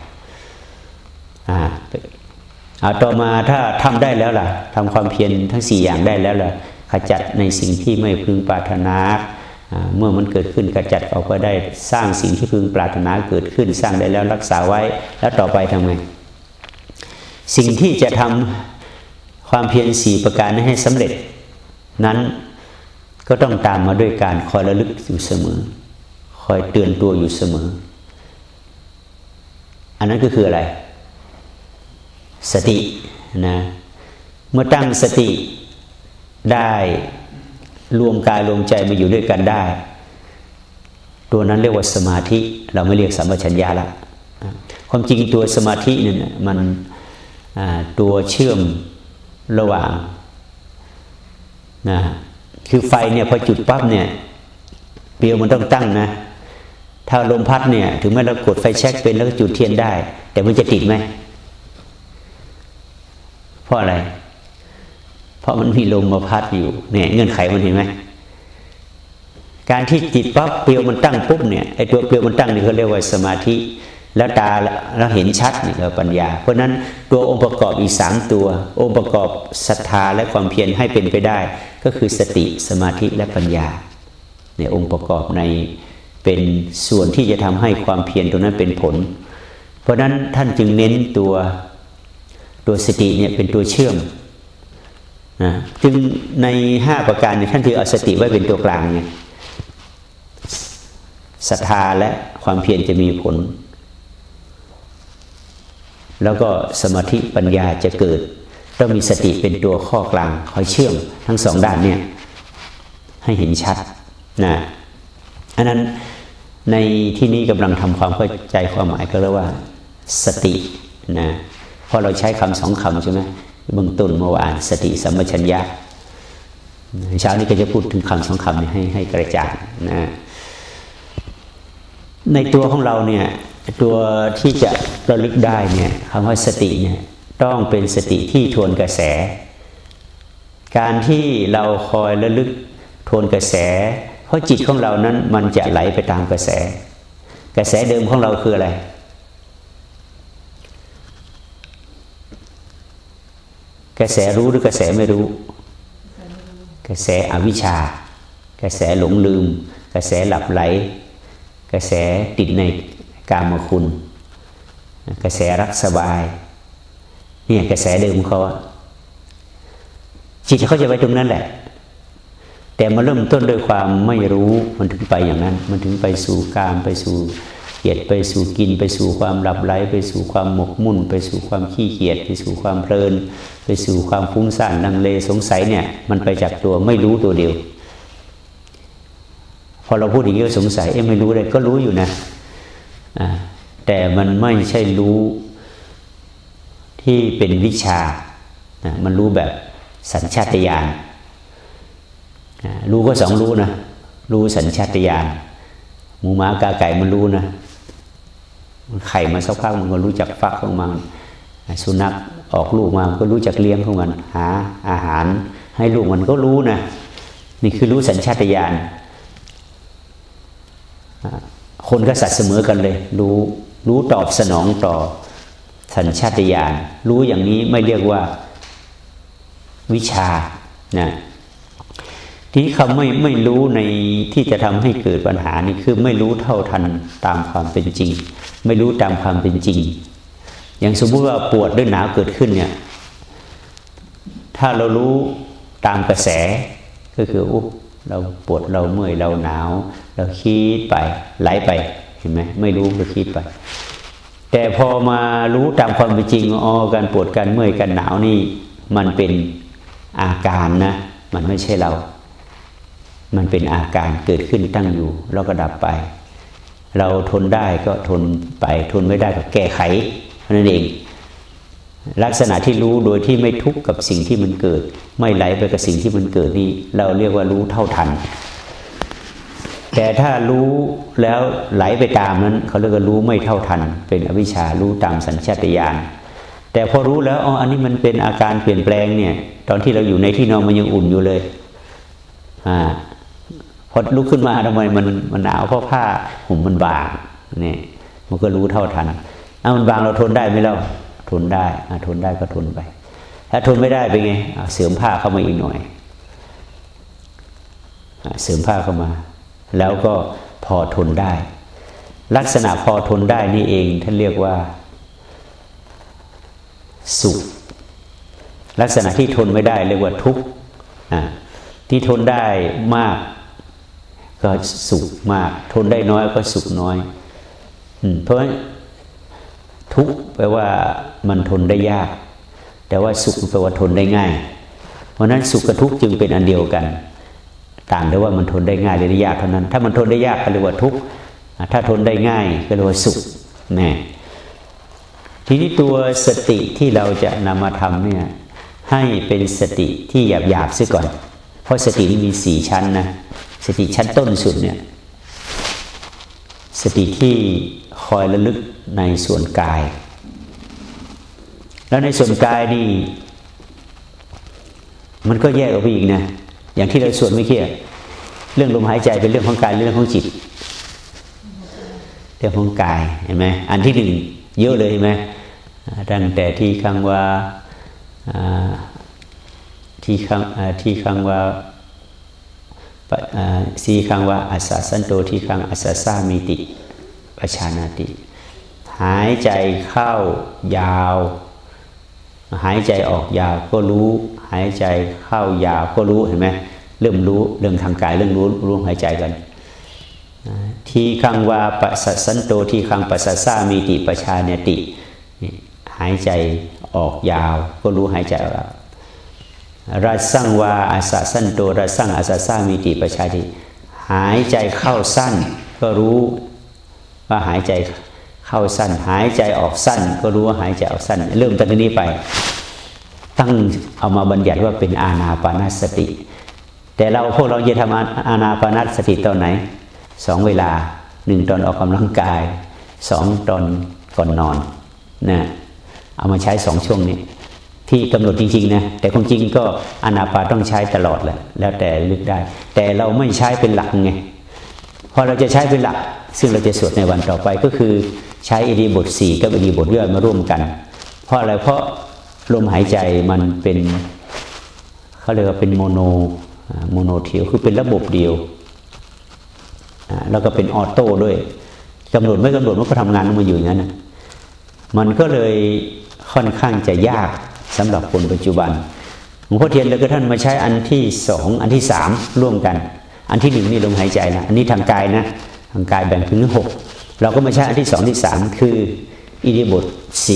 ต่อมาถ้าทำได้แล้วล่ะทำความเพียรทั้ง4อย่างได้แล้วล่ะขจัดในสิ่งที่ไม่พึงปรารถนาเมื่อมันเกิดขึ้นขจัดออกไปได้สร้างสิ่งที่พึงปรารถนาเกิดขึ้นสร้างได้แล้วรักษาไว้แล้วต่อไปทำไงสิ่งที่จะทำความเพียร4ประการนี้ให้สำเร็จนั้นก็ต้องตามมาด้วยการคอยระลึกอยู่เสมอคอยเตือนตัวอยู่เสมออันนั้นก็คืออะไรสตินะเมื่อตั้งสติได้รวมกายรวมใจมาอยู่ด้วยกันได้ตัวนั้นเรียกว่าสมาธิเราไม่เรียกสัมปชัญญะละความจริงตัวสมาธิเนี่ยมันตัวเชื่อมระหว่างนะคือไฟเนี่ยพอจุดปั๊บเนี่ยเปลวมันต้องตั้งนะถ้าลมพัดเนี่ยถึงแม้เรากดไฟแช็กเป็นแล้วก็จุดเทียนได้แต่มันจะติดไหมเพราะอะไรเพราะมันมีลมมาพัดอยู่เนี่ยเงื่อนไขมันเห็นไหมการที่จิตปั๊บเปลวมันตั้งปุ๊บเนี่ยไอ้ตัวเปลวมันตั้งนี่เขาเรียกว่าสมาธิแล้วตาเราเห็นชัดนี่คือปัญญาเพราะนั้นตัวองค์ประกอบอีก3ตัวองค์ประกอบศรัทธาและความเพียรให้เป็นไปได้ก็คือสติสมาธิและปัญญาในองค์ประกอบในเป็นส่วนที่จะทำให้ความเพียรตรงนั้นเป็นผลเพราะนั้นท่านจึงเน้นตัวสติเนี่ยเป็นตัวเชื่อมจึงใน5ประการเนี่ยท่านถือเอาสติไว้เป็นตัวกลางไงศรัทธาและความเพียรจะมีผลแล้วก็สมาธิปัญญาจะเกิดต้องมีสติเป็นตัวข้อกลางคอยเชื่อมทั้ง2ด้านเนี่ยให้เห็นชัดนะอันนั้นในที่นี้กำลังทำความเข้าใจความหมายก็เรียกว่าสตินะเพราะเราใช้คำ2คำใช่ไหมเบื้องต้นเมื่อวานสติสัมปชัญญะเช้านี้ก็จะพูดถึงคำ2คำนี้ให้กระจ่างนะในตัวของเราเนี่ยตัวที่จะระลึกได้เนี่ยคำว่าสติเนี่ยต้องเป็นสติที่ทวนกระแสการที่เราคอยระลึกทวนกระแสเพราะจิตของเรานั้นมันจะไหลไปตามกระแสเดิมของเราคืออะไรกระแสรู้หรือกระแสไม่รู้กระแสอวิชชากระแสหลงลืมกระแสหลับไหลกระแสติดในกามคุณกระแสรักสบายเนี่ยกระแสเดิมเขาจิตเขาจะไปตรงนั้นแหละแต่มาเริ่มต้นด้วยความไม่รู้มันถึงไปอย่างนั้นมันถึงไปสู่กามไปสู่เกียดไปสู่กินไปสู่ความหลับไหลไปสู่ความหมกมุ่นไปสู่ความขี้เกียจไปสู่ความเพลินไปสู่ความฟุ้งซ่านลังเลสงสัยเนี่ยมันไปจากตัวไม่รู้ตัวเดียวพอเราพูดอย่างนี้สงสัยไม่รู้เลยก็รู้อยู่นะแต่มันไม่ใช่รู้ที่เป็นวิชามันรู้แบบสัญชาตญาณรู้ก็2รู้นะรู้สัญชาตญาณหมูหมากาไก่มันรู้นะไข่มาสักพักมันก็รู้จักฟักของมันสุนัขออกลูกมามันก็รู้จักเลี้ยงของมันหาอาหารให้ลูกมันก็รู้นะนี่คือรู้สัญชาตญาณคนกับสัตว์เสมอกันเลยรู้ตอบสนองต่อสัญชาตญาณรู้อย่างนี้ไม่เรียกว่าวิชานะที่คำไม่รู้ในที่จะทำให้เกิดปัญหานี่คือไม่รู้เท่าทันตามความเป็นจริงไม่รู้ตามความเป็นจริงอย่างสมมุติว่าปวดหรือหนาวเกิดขึ้นเนี่ยถ้าเรารู้ตามกระแสก็คือเราปวดเราเมื่อยเราหนาวเราคิดไปไหลไปเห็นไหมไม่รู้ก็คิดไปแต่พอมารู้ตามความเป็นจริงการปวดการเมื่อยการหนาวนี่มันเป็นอาการนะมันไม่ใช่เรามันเป็นอาการเกิดขึ้นตั้งอยู่แล้วก็ดับไปเราทนได้ก็ทนไปทนไม่ได้ก็แก้ไขนั่นเองลักษณะที่รู้โดยที่ไม่ทุกข์กับสิ่งที่มันเกิดไม่ไหลไปกับสิ่งที่มันเกิดนี่เราเรียกว่ารู้เท่าทันแต่ถ้ารู้แล้วไหลไปตามนั้นเขาเรียกว่ารู้ไม่เท่าทันเป็นอวิชชารู้ตามสัญชาตญาณแต่พอรู้แล้วอันนี้มันเป็นอาการเปลี่ยนแปลงเนี่ยตอนที่เราอยู่ในที่นอนมันยังอุ่นอยู่เลยพอลุกขึ้นมาทำไมมันหนาวเพราะผ้าห่มมันบางเนี่ยมันก็รู้เท่าทันมันบางเราทนได้ไหมเราทนได้ทนได้ก็ทนไปถ้าทนไม่ได้เป็นไงเสริมผ้าเข้ามาอีกหน่อยเสริมผ้าเข้ามาแล้วก็พอทนได้ลักษณะพอทนได้นี่เองท่านเรียกว่าสุขลักษณะที่ทนไม่ได้เรียกว่าทุกข์ที่ทนได้มากก็สุขมากทนได้น้อยก็สุขน้อยเพราะฉะนั้นทุกข์แปลว่ามันทนได้ยากแต่ว่าสุขแปลว่าทนได้ง่ายเพราะนั้นสุขกับทุกข์จึงเป็นอันเดียวกันต่างแต่ว่ามันทนได้ง่ายหรือได้ยากเท่านั้นถ้ามันทนได้ยากก็เรียกว่าทุกข์ถ้าทนได้ง่ายก็เรียกว่าสุขนะทีนี้ตัวสติที่เราจะนำมาทำเนี่ยให้เป็นสติที่หยาบๆซะก่อนเพราะสตินี้มี4ชั้นนะสติชั้นต้นสุดเนี่ยสติที่คอยระลึกในส่วนกายแล้วในส่วนกายนี่มันก็แยกออกไปอีกนะอย่างที่เราสวดเมื่อกี้เรื่องลมหายใจเป็นเรื่องของกายเรื่องของจิตเรื่องของกายเห็นไหมอันที่หนึ่งเยอะเลยเห็นไหมตั้งแต่ที่คังว่าที่คังว่าสีคังว่าอัสสะสันโตที่คังอัสสะสามิติปชานาติหายใจเข้ายาวหายใจออกยาวก็รู้หายใจเข้ายาวก็รู้เห็นไหมเริ่มรู้เรื่องทางกายเรื่องรู้หายใจกันที่คังว่าปัสสันโตที่คังปัสสะสามิติปชานาติหายใจออกยาวก็รู้หายใจออกรัสสังวาอาสะสันโตรัสสังอาสะสามิติปชาติหายใจเข้าสั้นก็รู้ว่าหายใจเข้าสั้นหายใจออกสั้นก็รู้ว่าหายใจออกสั้นเริ่มตั้งแต่นี้ไปตั้งเอามาบัญญัติว่าเป็นอานาปานสติแต่พวกเราจะทำอานาปานสติตอนไหน2เวลา1ตอนออกกำลังกาย2ตอนก่อนนอนนะเอามาใช้2ช่วงนี้ที่กำหนดจริงๆนะแต่ความจริงก็อานาปานต้องใช้ตลอดแหละแล้วแต่ลึกได้แต่เราไม่ใช้เป็นหลักไงพอเราจะใช้เป็นหลักซึ่งเราจะสวดในวันต่อไปก็คือใช้อิริบท4กับอิริบทย่อยมาร่วมกันเพราะอะไรเพราะลมหายใจมันเป็นเขาเรียกว่าเป็นโมโนเทียวคือเป็นระบบเดียวแล้วก็เป็นออโต้ด้วยกำหนดไม่กำหนดมันก็ทำงานมาอยู่อย่างนั้นนะมันก็เลยค่อนข้างจะยากสำหรับคนปัจจุบันหลวงพ่อเทียนแล้วก็ท่านมาใช้อันที่2อันที่3ร่วมกันอันที่1นี่ลมหายใจนะอันนี้ทางกายนะทางกายแบ่งเป็น6เราก็มาใช้อันที่2ที่3คืออิริบท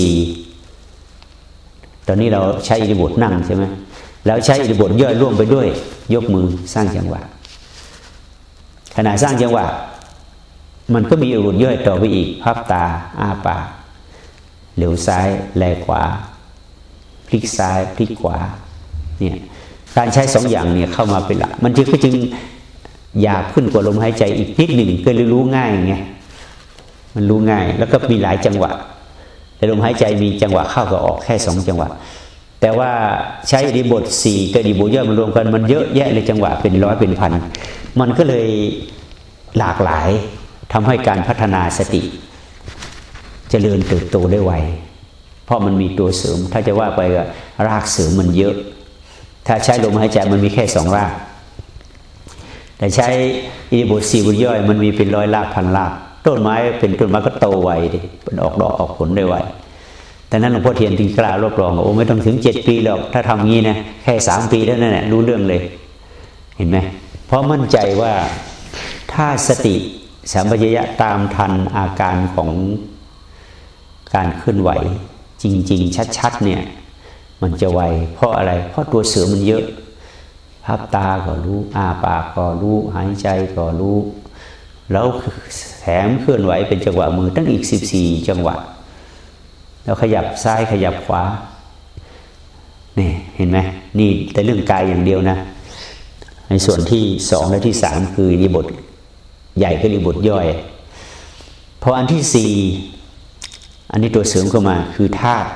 4ตอนนี้เราใช้อิริบทนั่งใช่ไหมแล้วใช้อิริบทย่อยร่วมไปด้วยยกมือสร้างจังหวะขณะสร้างจังหวะมันก็มีอิริบทย่อยต่อไปอีกพับตาอ้าปากเหลียวซ้ายแลขวาพลิกซ้ายพลิกขวาเนี่ยการใช้2อย่างเนี่ยเข้ามาเป็นหลักมันจึงหยาบขึ้นกว่าลมหายใจอีกนิดหนึ่งก็เลยรู้ง่ายไงมันรู้ง่ายแล้วก็มีหลายจังหวะแต่ลมหายใจมีจังหวะเข้ากับออกแค่2จังหวะแต่ว่าใช้อิริบท4กับอิริบทย่อยมารวมกันมันเยอะแยะเลยจังหวะเป็นร้อยเป็นพันมันก็เลยหลากหลายทำให้การพัฒนาสติเจริญเติบโตได้ไวเพราะมันมีตัวเสริมถ้าจะว่าไปก็รากเสริมมันเยอะถ้าใช้ลมหายใจมันมีแค่2รากแต่ใช้อิริบท4บทย่อยมันมีเป็นร้อยรากพันรากต้นไม้เป็นต้นไม้ก็โตไวดิมันออกดอกออกผลได้ไวแต่นั้นหลวงพ่อเทียนถึงกล้ารับรองโอ้ไม่ต้องถึง7 ปีหรอกถ้าทำงี้นะแค่3 ปีเท่านั้นแหละรู้เรื่องเลยเห็นไหมเพราะมั่นใจว่าถ้าสติสัมปชัญญะตามทันอาการของการเคลื่อนไหวจริงๆชัดๆเนี่ยมันจะไวเพราะอะไรเพราะตัวเสือมันเยอะพับตาก็รู้อ้าปากก็รู้หายใจก็รู้แล้วแถมเคลื่อนไหวเป็นจังหวะมือตั้งอีก14 จังหวะแล้วขยับซ้ายขยับขวานี่เห็นไหมนี่แต่เรื่องกายอย่างเดียวนะในส่วนที่2และที่3คืออิริยาบถใหญ่กับอิริยาบถย่อยพออันที่4อันนี้ตัวเสริมเข้ามาคือธาตุ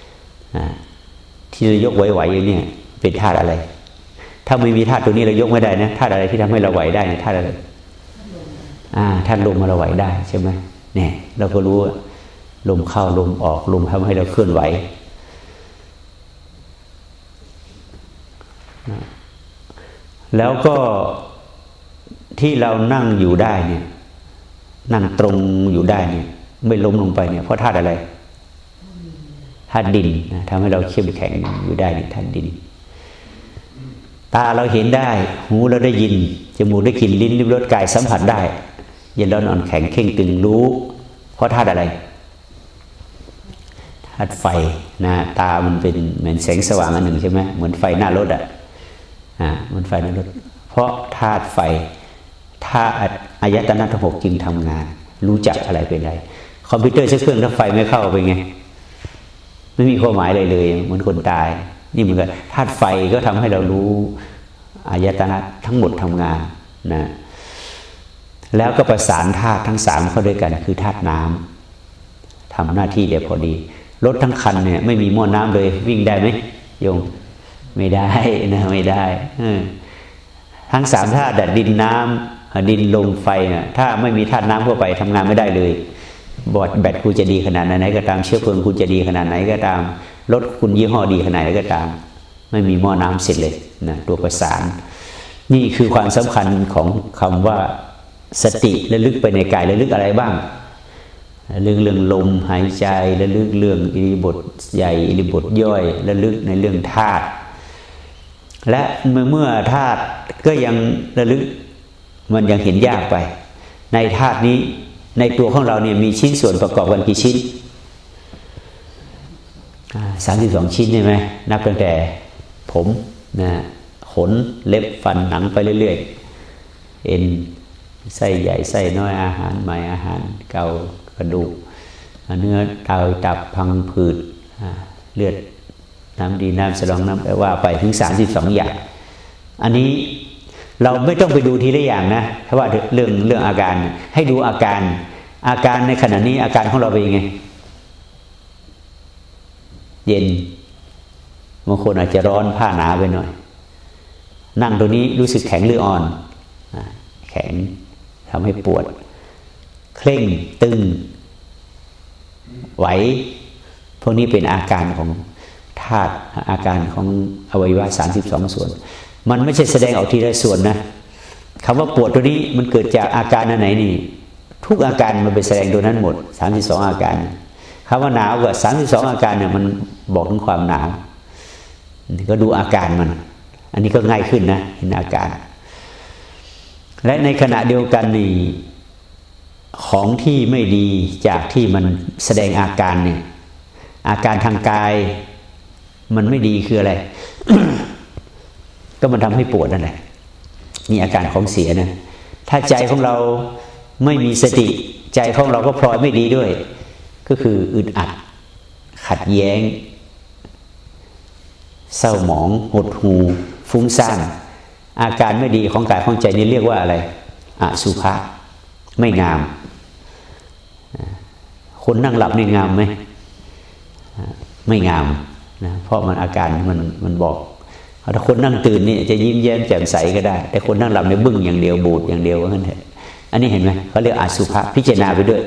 ที่เรายกไหวๆอย่างนี้เป็นธาตุอะไรถ้าไม่มีธาตุตัวนี้เรายกไม่ได้นะธาตุอะไรที่ทำให้เราไหวได้ธาตุอะไรธาตุลมเราไหวได้ใช่ไหมเนี่ยเราก็รู้ลมเข้าลมออกลมทำให้เราเคลื่อนไหวแล้วก็ที่เรานั่งอยู่ได้เนี่ยนั่งตรงอยู่ได้เนี่ยไม่ล้มลงไปเนี่ยเพราะธาตุอะไรธาตุดินนะทำให้เราเข้มแข็งอยู่ได้เนี่ยธาตุดินตาเราเห็นได้หูเราได้ยินจมูกได้กลิ่นลิ้นลิ้มรสกายสัมผัสได้เย็นร้อนอ่อนแข็งเข่งตึงรู้เพราะธาตุอะไรธาตุไฟนะตามันเป็นเหมือนแสงสว่างอันหนึ่งใช่ไหมเหมือนไฟหน้ารถเหมือนไฟหน้ารถเพราะธาตุไฟธาตุอายตนะทั้ง 6จึงทำงานรู้จักอะไรเป็นไรคอมพิวเตอร์ใช้เครื่องถ้าไฟไม่เข้าเป็นไงไม่มีความหมายอะไรเลยเหมือนคนตายนี่เหมือนกันธาตุไฟก็ทำให้เรารู้อายตนะทั้งหมดทำงานนะแล้วก็ประสานธาตุทั้ง3เข้าด้วยกันคือธาตุน้ำทำหน้าที่เดี๋ยวพอดีรถทั้งคันเนี่ยไม่มีหม้อน้ำเลยวิ่งได้ไหมโยมไม่ได้นะไม่ได้ทั้ง3ธาตุดินน้ำดินลมไฟนะถ้าไม่มีธาตุน้ำเข้าไปทำงานไม่ได้เลยบอร์ดแบตคุณจะดีขนาดไหนก็ตามเชื้อเพลิงคุณจะดีขนาดไหนก็ตามรถคุณยี่ห้อดีขนาดไหนก็ตามไม่มีหม้อน้ำเสร็จเลยนะตัวประสานนี่คือความสำคัญของคำว่าสติระลึกไปในกายระลึกอะไรบ้างระลึกเรื่องลมหายใจระลึกเรื่องอิริยาบถใหญ่อิริยาบถย่อยระลึกในเรื่องธาตุและเมื่อธาตุก็ยังระลึกมันยังเห็นยากไปในธาตุนี้ในตัวของเราเนี่ยมีชิ้นส่วนประกอบกันกี่ชิ้น32 ชิ้นใช่ไหมนับตั้งแต่ผมนะขนเล็บฟันหนังไปเรื่อยๆเอ็นไส้ใหญ่ไส้น้อยอาหารใหม่อาหารเก่ากระดูกเนื้อไตตับพังผืดเลือดน้ำดีน้ำสลองน้ำแปลว่าไปถึง32 อย่างอันนี้เราไม่ต้องไปดูทีละอย่างนะเพราะว่าเรื่องอาการให้ดูอาการในขณะนี้อาการของเราเป็นยังไงเย็นบางคนอาจจะร้อนผ้าหนาไปหน่อยนั่งตรงนี้รู้สึกแข็งหรืออ่อนแข็งทำให้ปวดเคร่งตึงไหวพวกนี้เป็นอาการของธาตุอาการของอวัยวะ32 ส่วนมันไม่ใช่แสดงออกทีละส่วนนะคำว่าปวดตัวนี้มันเกิดจากอาการอันไหนนี่ทุกอาการมันไปแสดงตัวนั้นหมด32 อาการคำว่าหนาวกับ32 อาการเนี่ยมันบอกถึงความหนาวก็ดูอาการมันอันนี้ก็ง่ายขึ้นนะเห็นอาการและในขณะเดียวกันนี่ของที่ไม่ดีจากที่มันแสดงอาการเนี่ยอาการทางกายมันไม่ดีคืออะไร ก็มันทำให้ปวดนั่นแหละนี่อาการของเสียนะถ้าใจของเราไม่มีสติใจของเราก็พลอยไม่ดีด้วยก็คืออึดอัดขัดแย้งเศร้าหมองหดหู่ฟุ้งซ่านอาการไม่ดีของกายของใจนี่เรียกว่าอะไรอสุภะไม่งามคนนั่งหลับนี่งามไหมไม่งามนะเพราะมันอาการมันบอกถ้าคนนั่งตื่นนี่จะยิ้มแย้มแจ่มใสก็ได้แต่คนนั่งหลับเนี่ยบึ้งอย่างเดียวบูดอย่างเดียวนั่นแหละอันนี้เห็นไหมเขาเรียกอสุภะพิจารณาไปด้วย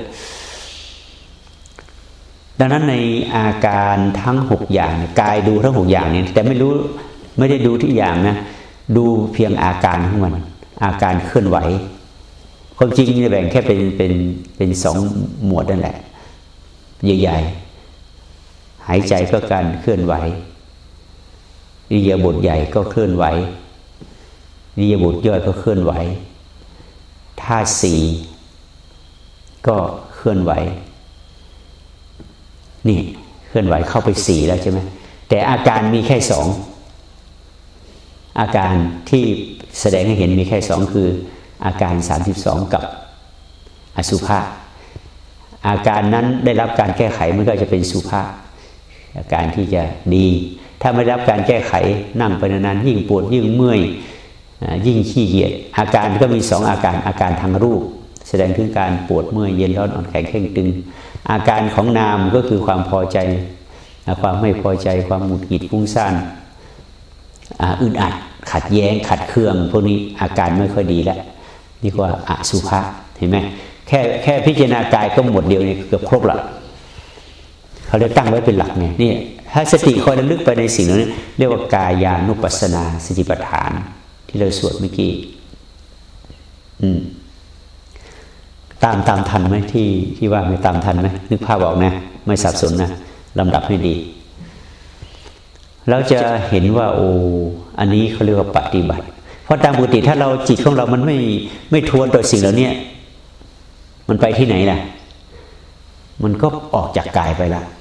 ดังนั้นในอาการทั้ง6อย่างกายดูทั้ง6อย่างนี้แต่ไม่ได้ดูที่อย่างนะดูเพียงอาการของมันอาการเคลื่อนไหวความจริงจะแบ่งแค่เป็น2 หมวดนั่นแหละใหญ่ๆหายใจก็การเคลื่อนไหวอิริยาบถใหญ่ก็เคลื่อนไหวอิริยาบถย่อยก็เคลื่อนไหวธาตุสี่ก็เคลื่อนไหวนี่เคลื่อนไหวเข้าไปสี่แล้วใช่ไหมแต่อาการมีแค่สองอาการที่แสดงให้เห็นมีแค่สองคืออาการ32กับอสุภะอาการนั้นได้รับการแก้ไขมันก็จะเป็นสุภะอาการที่จะดีถ้าไม่รับการแก้ไขนั่งไปนานๆยิ่งปวดยิ่งเมื่อยยิ่งขี้เกียจอาการก็มี2อาการทางรูปแสดงถึงการปวดเมื่อยเย็นร้อนอ่อนแข็งเข่งตึงอาการของนามก็คือความพอใจความไม่พอใจความหงุดหงิดฟุ้งซ่านอึดอัดขัดแย้งขัดเคืองพวกนี้อาการไม่ค่อยดีแล้วนี่ก็อสุภะเห็นไหมแค่พิจารณากายก็หมดเดียวนี่เกือบครบละเขาเลยตั้งไว้เป็นหลักไงนี่ถ้าสติคอยระลึกไปในสิ่งนั้นเรียกว่ากายานุปัสสนาสติปัฏฐานที่เราสวดเมื่อกี้ตามทันไหมที่ว่าไม่ตามทันไหมนึกภาพออกนะไม่สับสนนะลำดับให้ดีเราจะเห็นว่าโอ้อันนี้เขาเรียกว่าปฏิบัติเพราะตามปกติถ้าเราจิตของเรามันไม่ทวนต่อสิ่งเหล่านี้มันไปที่ไหนล่ะมันก็ออกจากกายไปละ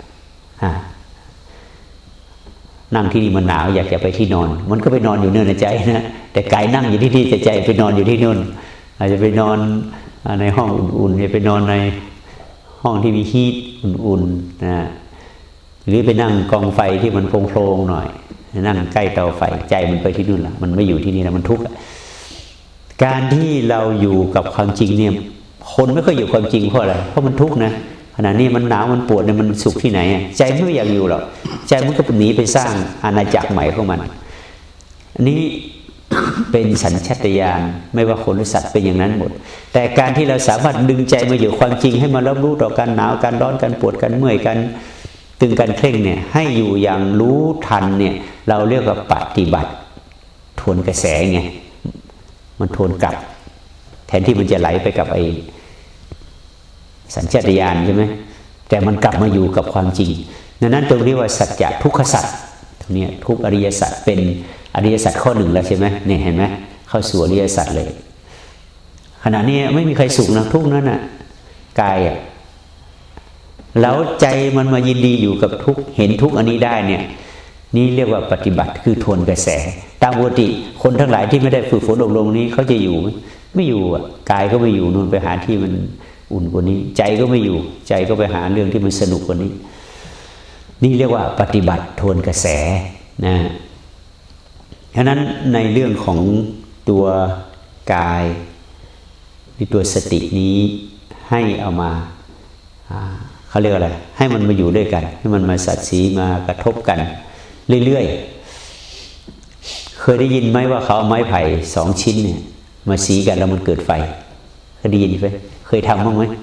นั่งที่นี่มันหนาวอยากจะไปที่นอนมันก็ไปนอนอยู่เนื่องในใจนะแต่กายนั่งอยู่ที่นี่แต่ใจไปนอนอยู่ที่นู่นอาจจะไปนอนในห้องอุ่นๆจะไปนอนในห้องที่มีฮีทอุ่นๆนะหรือไปนั่งกองไฟที่มันโพลงๆหน่อยนั่งใกล้เตาไฟใจมันไปที่นู่นละมันไม่อยู่ที่นี่แล้วมันทุกข์การที่เราอยู่กับความจริงเนี่ยคนไม่ค่อยอยู่ความจริงเพราะอะไรเพราะมันทุกข์นะขณะนี้มันหนาวมันปวดเนี่ยมันสุขที่ไหนใจไม่อยากอยู่หรอกใจมันก็หนีไปสร้างอาณาจักรใหม่ของมันอันนี้เป็นสัญชาตญาณไม่ว่าคนหรือสัตว์เป็นอย่างนั้นหมดแต่การที่เราสามารถดึงใจมาอยู่ความจริงให้มารับรู้ต่อการหนาวการร้อนการปวดการเมื่อยการตึงการเคร่งเนี่ยให้อยู่อย่างรู้ทันเนี่ยเราเรียกว่าปฏิบัติทวนกระแสไงมันทวนกลับแทนที่มันจะไหลไปกับไอ้สัญชาตญาณใช่ไหมแต่มันกลับมาอยู่กับความจริงดังนั้นตรงนี้ว่าสัจจะทุกขสัจตรงนี้ทุกอริยสัจเป็นอริยสัจข้อหนึ่งแล้วใช่ไหมเนี่ยเห็นไหมเข้าสู่อริยสัจเลยขณะนี้ไม่มีใครสุขนะทุกนั้นน่ะกายแล้วใจมันมายินดีอยู่กับทุกเห็นทุกอันนี้ได้เนี่ยนี่เรียกว่าปฏิบัติคือทวนกระแสตามปกติคนทั้งหลายที่ไม่ได้ฝึกฝนอบรมนี้เขาจะอยู่ไม่อยู่กายก็ไม่อยู่นู่นไปหาที่มันอุ่นกว่านี้ใจก็ไม่อยู่ใจก็ไปหาเรื่องที่มันสนุกกว่านี้นี่เรียกว่าปฏิบัติทวนกระแสนะฉะนั้นในเรื่องของตัวกายในตัวสตินี้ให้เอามาเขาเรียกอะไรให้มันมาอยู่ด้วยกันให้มันมาสัตสีมากระทบกันเรื่อยๆเคยได้ยินไหมว่าเขาเอาไม้ไผ่2 ชิ้นเนี่ยมาสีกันแล้วมันเกิดไฟเคยได้ยินไหมเคยทำบ้างไหม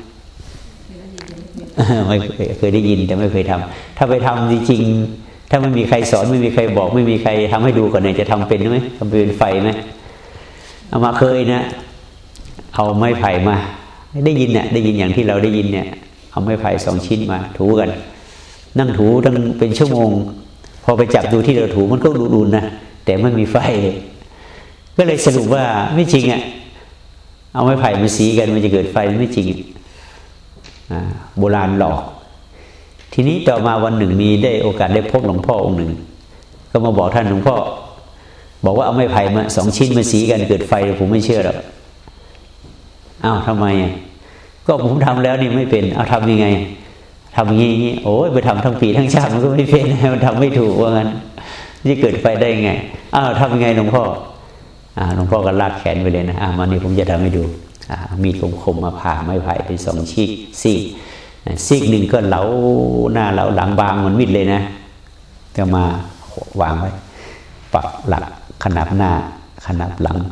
ไม่เคยได้ยินแต่ไม่เคยทำถ้าไปทำจริงๆถ้าไม่มีใครสอนไม่มีใครบอกไม่มีใครทำให้ดูก่อนเนี่ยจะทำเป็นไหมทำเป็นไฟไหมเอามาเคยนะเอาไม้ไผ่มาได้ยินเนี่ยได้ยินอย่างที่เราได้ยินเนี่ยเอาไม้ไผ่2 ชิ้นมาถูกันนั่งถูตั้งเป็นชั่วโมงพอไปจับดูที่เราถูมันก็ดูๆนะแต่ไม่มีไฟก็เลยสรุปว่าไม่จริงเอาไม้ไผ่มาสีกันมันจะเกิดไฟไม่จริงโบราณหลอกทีนี้ต่อมาวันหนึ่งมีได้โอกาสได้พบหลวงพ่อองค์หนึ่งก็มาบอกท่านหลวงพ่อบอกว่าเอาไม้ไผ่มา2 ชิ้นมาสีกันเกิดไฟผมไม่เชื่อหรอกอ้าวทำไมก็ผมทำแล้วนี่ไม่เป็นเอาทำยังไงทำอย่างนี้โอ้ยไปทำทั้งปีทั้งชาติมันก็ไม่เป็นมันทำไม่ถูกว่างั้นจะเกิดไฟได้ยังไงอ้าวทำยังไงหลวงพ่อหลวงพ่อก็ลากแขนไปเลยนะมานี่ผมจะทำให้ดูมีดคมๆมาผ่าไม้ไผ่เป็น2 ซีกหนึ่งก็เหลาหน้าเหลาหลังบางเหมือนมีดเลยนะก็มาวางไว้ปักหลักขนาบหน้าขนาบหลัง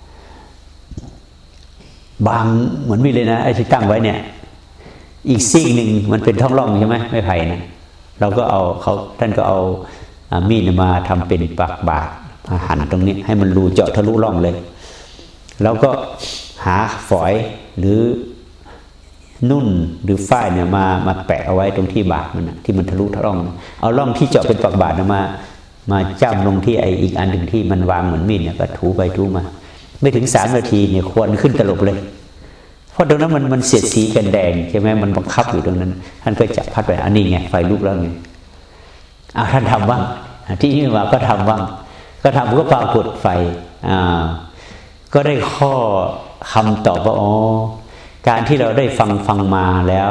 บางเหมือนมีดเลยนะไอ้ที่ตั้งไว้เนี่ยอีกซีกหนึ่งมันเป็นท้องร่องใช่ไหมไม้ไผ่นะเราก็เอาท่านก็เอามีดมาทำเป็นปากบาดมาหั่นตรงนี้ให้มันรูเจาะทะลุร่องเลยแล้วก็หาฝอยหรือนุ่นหรือฝ้ายเนี่ยมาแปะเอาไว้ตรงที่บาดมันที่มันทะลุทะล่องเอาร่องที่เจาะเป็นปากบาดมาจ้ำลงที่ไออีกอันหนึ่งที่มันวางเหมือนมีดเนี่ยก็ถูไปถูมาไม่ถึง3 นาทีเนี่ยควันขึ้นตลบเลยเพราะตรงนั้นมันเสียดสีกันแดงใช่ไหมมันบังคับอยู่ตรงนั้นท่านก็จับพัดไปอันนี้ไงไฟลุกแล้วไงท่านทำบ้างที่นี่มาก็ทำบ้างก็ทำก็ปรากฏไฟก็ได้ข้อคำตอบว่าอ๋อการที่เราได้ฟังมาแล้ว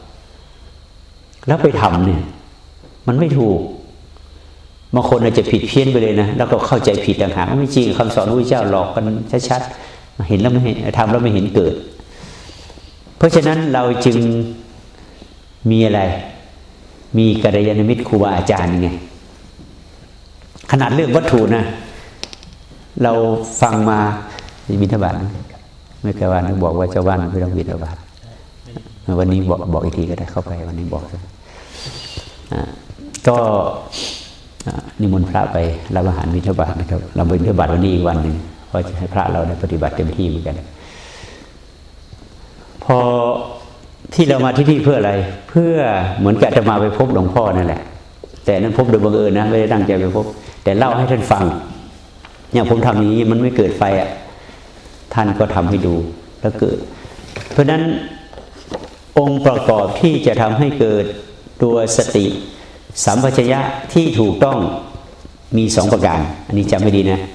ไปทำเนี่ยมันไม่ถูกบางคนอาจจะผิดเพี้ยนไปเลยนะแล้วก็เข้าใจผิดต่างหากไม่จริงคำสอนพระพุทธเจ้าหลอกกันชัดๆเห็นแล้วไม่เห็นทำแล้วไม่เห็นเกิดเพราะฉะนั้นเราจึงมีอะไรมีกัลยาณมิตรครูบาอาจารย์ไงขนาดเรื่องวัตถุนะเราฟังมาบิณฑบาตไม่เคยว่านึกบอกว่าเจ้าบ้านไม่ต้องบิณฑบาตวันนี้บอกอีกทีก็ได้เข้าไปวันนี้บอกก็นิมนต์พระไปรับอาหารบิณฑบาตนะครับเราบิณฑบาตวันนี้อีกวันหนึ่งเพราะจะให้พระเราได้ปฏิบัติเต็มที่เหมือนกันพอที่เรามาที่นี่เพื่ออะไรเพื่อเหมือนกับจะมาไปพบหลวงพ่อนั่นแหละแต่นั้นพบโดยบังเอิญนะไม่ได้ตั้งใจไปพบแต่เล่าให้ท่านฟังเนี่ยผมทำอย่างนี้มันไม่เกิดไฟอ่ะท่านก็ทำให้ดูแล้วเกิดเพราะฉะนั้นองค์ประกอบที่จะทำให้เกิดตัวสติสัมปชัญญะที่ถูกต้องมี2 ประการอันนี้จำไม่ดีนะ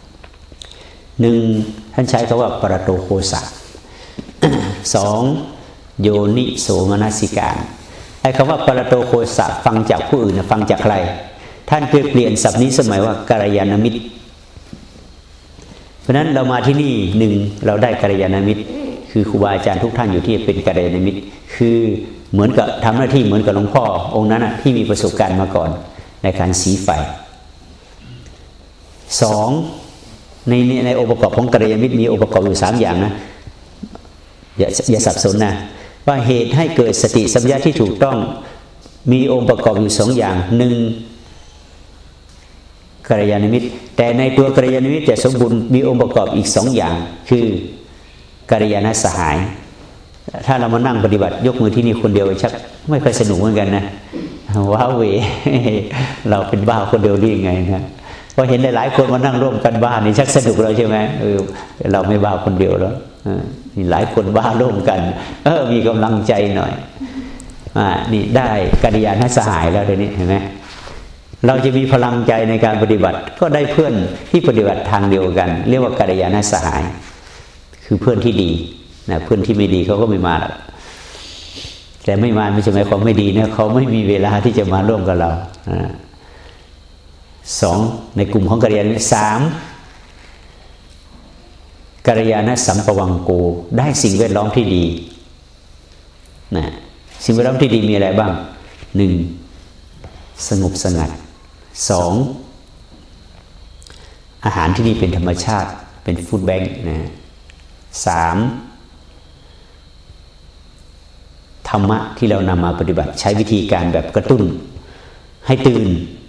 1ท่านใช้คำว่าปรโตโคสะ2โยนิโสมนสิการไอ้คำว่าปรโตโคสะฟังจากผู้อื่นฟังจากใครท่านเปลี่ยนศัพท์นี้สมัยว่ากัลยาณมิตรเพราะนั้นเรามาที่นี่เราได้กัลยาณมิตรคือครูบาอาจารย์ทุกท่านอยู่ที่เป็นกัลยาณมิตรคือเหมือนกับทำหน้าที่เหมือนกับหลวงพ่อองค์นั้นที่มีประสบการณ์มาก่อนในการสีไฟในองค์ประกอบของกัลยาณมิตรมีองค์ประกอบอยู่3 อย่างนะอย่าสับสนนะว่าเหตุให้เกิดสติสัมปชัญญะที่ถูกต้องมีองค์ประกอบอยู่2 อย่างกัลยาณมิตรแต่ในตัวกัลยาณมิตรจะสมบูรณ์มีองค์ประกอบอีก2 อย่างคือกัลยาณสหายถ้าเรามานั่งปฏิบัติยกมือที่นี่คนเดียวชักไม่ค่อยสนุกเหมือนกันนะว้าเวเราเป็นบ้าคนเดียวได้ยังไงนะพอเห็นหลายๆคนมานั่งร่วมกันบ้านี่ชักสนุกแล้วใช่ไหมเราไม่บ้าคนเดียวแล้วมีหลายคนบ้าร่วมกันมีกำลังใจหน่อยนี่ได้กัลยาณสหายแล้วทีนี้เห็นไหมเราจะมีพลังใจในการปฏิบัติก็ได้เพื่อนที่ปฏิบัติทางเดียวกันเรียกว่ากัลยาณสหายคือเพื่อนที่ดีนะเพื่อนที่ไม่ดีเขาก็ไม่มาแต่ไม่มาไม่ใช่หมายความไม่ดีนะเขาไม่มีเวลาที่จะมาร่วมกับเรา2ในกลุ่มของกัลยาณมิตร3กัลยาณสัมปวังโกได้สิ่งแวดล้อมที่ดีนะสิ่งแวดล้อมที่ดีมีอะไรบ้าง1สงบสงัด2อาหารที่นี่เป็นธรรมชาติเป็นฟู้ดแบงค์นะ3ธรรมะที่เรานำมาปฏิบัติใช้วิธีการแบบกระตุ้นให้ตื่น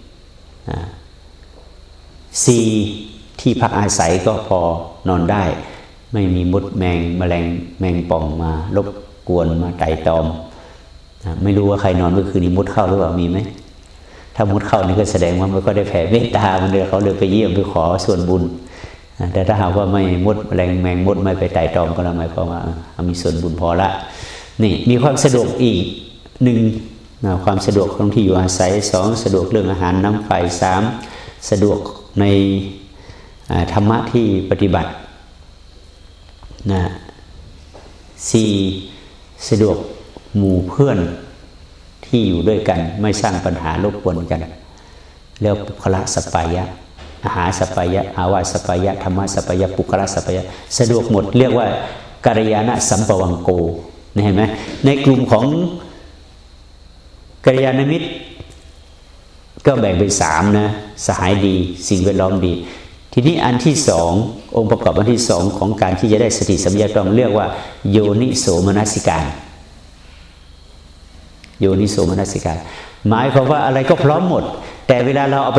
4ที่พักอาศัยก็พอนอนได้ไม่มีมดแมงแมลงแมงป่องมารบกวนมาไต่ตอมไม่รู้ว่าใครนอนเมื่อคืนนี้มดเข้าหรือเปล่ามีไหมถ้ามดเข้านี่ก็แสดงว่ามันก็ได้แผ่เมตตามันเลยเขาเลยไปเยี่ยมไปขอส่วนบุญแต่ถ้าหากว่าไม่มดแมลงแมงมดไม่ไปไต่ตอมก็หมายความว่ามีส่วนบุญพอละนี่มีความสะดวกอีก1ความสะดวกของที่อยู่อาศัย2สะดวกเรื่องอาหารน้ำไฟ3สะดวกในธรรมะที่ปฏิบัติ4สะดวกหมู่เพื่อนที่อยู่ด้วยกันไม่สร้างปัญหารบกวนกันเรียกปุคละสัปปายะอาหารสัปปายะอาวาสสัปปายะธรรมะสัปปายะปุคละสัปปายะสะดวกหมดเรียกว่ากัลยาณสัมปวังโกเห็นไหมในกลุ่มของกัลยาณมิตรก็แบ่งเป็น3นะสหายดีสิ่งแวดล้อมดีทีนี้อันที่2องค์ประกอบอันที่2ของการที่จะได้สติสัมปชัญญะต้องเรียกว่าโยนิโสมนสิการโยนิโสมนสิการหมายความว่าอะไรก็พร้อมหมดแต่เวลาเราเอา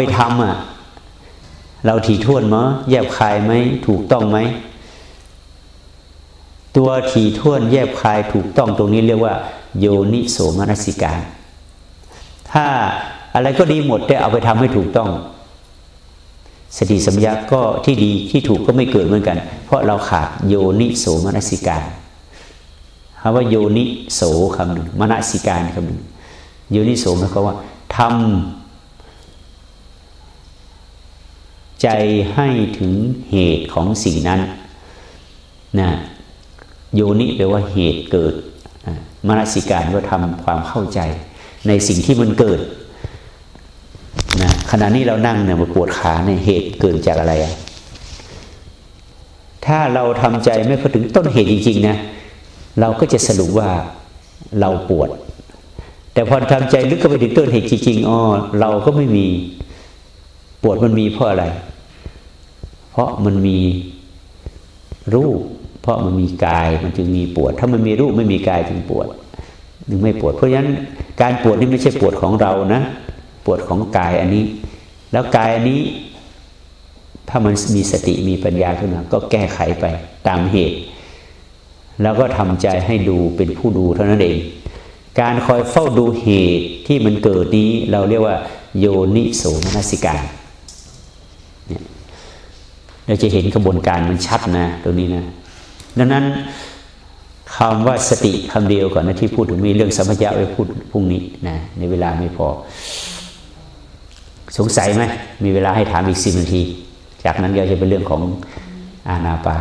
ไปทำเราถี่ถ้วนมั้ยแยบคายไหมถูกต้องไหมตัวถี่ถ้วนแยบคายถูกต้องตรงนี้เรียกว่าโยนิโสมนสิการถ้าอะไรก็ดีหมดแต่เอาไปทำให้ถูกต้องสติสัมยาก็ที่ดีที่ถูกก็ไม่เกิดเหมือนกันเพราะเราขาดโยนิโสมนสิการคำว่าโยนิโสคำหนึ่งมนสิการคำหนึ่งโยนิโสหมายความว่าทำใจให้ถึงเหตุของสิ่งนั้นนะโยนิแปลว่าเหตุเกิดมนสิการว่าทำความเข้าใจในสิ่งที่มันเกิดนะขณะนี้เรานั่งเนี่ยมาปวดขาเนี่ยเหตุเกิดจากอะไรอะถ้าเราทำใจไม่เข้าถึงต้นเหตุจริงๆนะเราก็จะสรุปว่าเราปวดแต่พอทำใจลึกเข้าไปถึงต้นเหตุจริงๆเราก็ไม่มีปวดมันมีเพราะอะไรเพราะมันมีรูปเพราะมันมีกายมันจึงมีปวดถ้ามันมีรูปไม่มีกายจึงปวดจึงไม่ปวดเพราะฉะนั้นการปวดนี่ไม่ใช่ปวดของเรานะปวดของกายอันนี้แล้วกายอันนี้ถ้ามันมีสติมีปัญญาขึ้นมาก็แก้ไขไปตามเหตุแล้วก็ทำใจให้ดูเป็นผู้ดูเท่านั้นเองการคอยเฝ้าดูเหตุที่มันเกิดนี้เราเรียกว่าโยนิโสมนสิการเนี่ยเราจะเห็นกระบวนการมันชัดนะตรงนี้นะดังนั้นคำว่าสติคำเดียวก่อนนะที่พูดถึงมีเรื่องสัมปชัญญะไว้พูดพรุ่งนี้นะในเวลาไม่พอสงสัยไหมมีเวลาให้ถามอีก10 นาทีจากนั้นก็จะเป็นเรื่องของอานาปา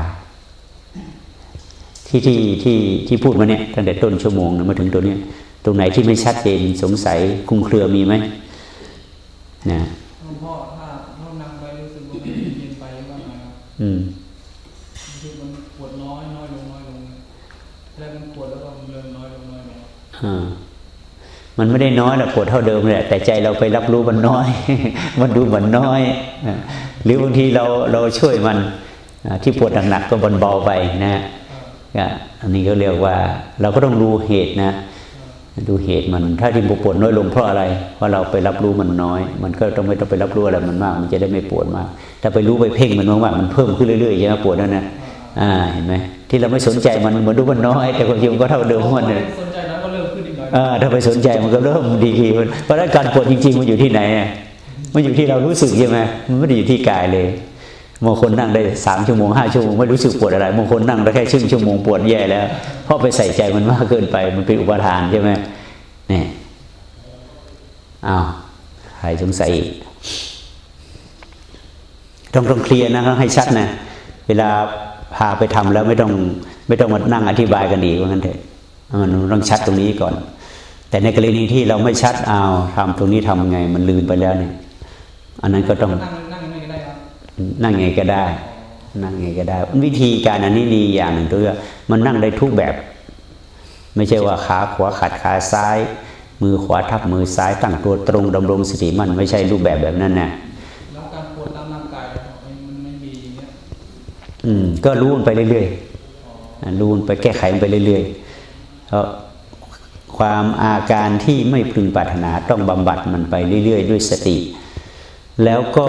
ที่พูดมาเนี่ยตั้งแต่ต้นชั่วโมงมาถึงตัวเนี้ยตรงไหนที่ไม่ชัดเจนสงสัยคลุมเครือมีไหมนะหลวงพ่อถ้านั่งไปรู้สึกว่ามันเย็นไปว่าไงครับคือมันปวดน้อยลงแล้วมันปวดแล้วก็มันเริ่มน้อยลงมันไม่ได้น้อยหรอกปวดเท่าเดิมแหละแต่ใจเราไปรับรู้มันน้อย มันดูเหมือนน้อยหรือบางทีเราช่วยมันที่ปวดหนักๆก็เบาไปนะอันนี้ก็เรียกว่าเราก็ต้องดูเหตุนะดูเหตุมันถ้าที่ปวดน้อยลงเพราะอะไรเพราะเราไปรับรู้มันน้อยมันก็ต้องไม่ต้องไปรับรู้อะไรมันมากมันจะได้ไม่ปวดมากถ้าไปรู้ไปเพ่งมันมากๆมันเพิ่มขึ้นเรื่อยๆใช่ไหมปวดนั่นนะเห็นไหมที่เราไม่สนใจมันเหมือนดูมันน้อยแต่ความจริงก็เท่าเดิมมันเลยสนใจแล้วก็เริ่มขึ้นอีกหน่อยถ้าไปสนใจมันก็เริ่มดีขึ้นเพราะฉะนั้นการปวดจริงๆมันอยู่ที่ไหนมันอยู่ที่เรารู้สึกใช่ไหมมันไม่ได้อยู่ที่กายเลยบางคนนั่งได้3 ชั่วโมง5 ชั่วโมงไม่รู้สึกปวดอะไรบางคนนั่งได้แค่1/2 ชั่วโมงปวดแย่แล้วเพราะไปใส่ใจมันมากเกินไปมันเป็นอุปทานใช่ไหมนี่ใครสงสัยอีกต้องเคลียร์นะให้ชัดนะเวลาพาไปทำแล้วไม่ต้องมานั่งอธิบายกันอีกว่างั้นเถอะมันต้องชัดตรงนี้ก่อนแต่ในกรณีที่เราไม่ชัดทำตรงนี้ทำไงมันลืมไปแล้วเนี่ยอันนั้นก็ต้องนั่งไงก็ได้วิธีการอันนี้ดีอย่างหนึ่งตัวมันนั่งได้ทุกแบบไม่ใช่ว่าขาขวาขัดขาซ้ายมือขวาทับมือซ้ายตั้งตัวตรงดำรงสติมันไม่ใช่รูปแบบนั้นนะแล้วการปวดตามร่างกายมันไม่มีเนี่ยก็รู้มันไปเรื่อยๆรู้มันไปแก้ไขมันไปเรื่อยๆเพราะความอาการที่ไม่พึงปรารถนาต้องบำบัดมันไปเรื่อยๆด้วยสติแล้วก็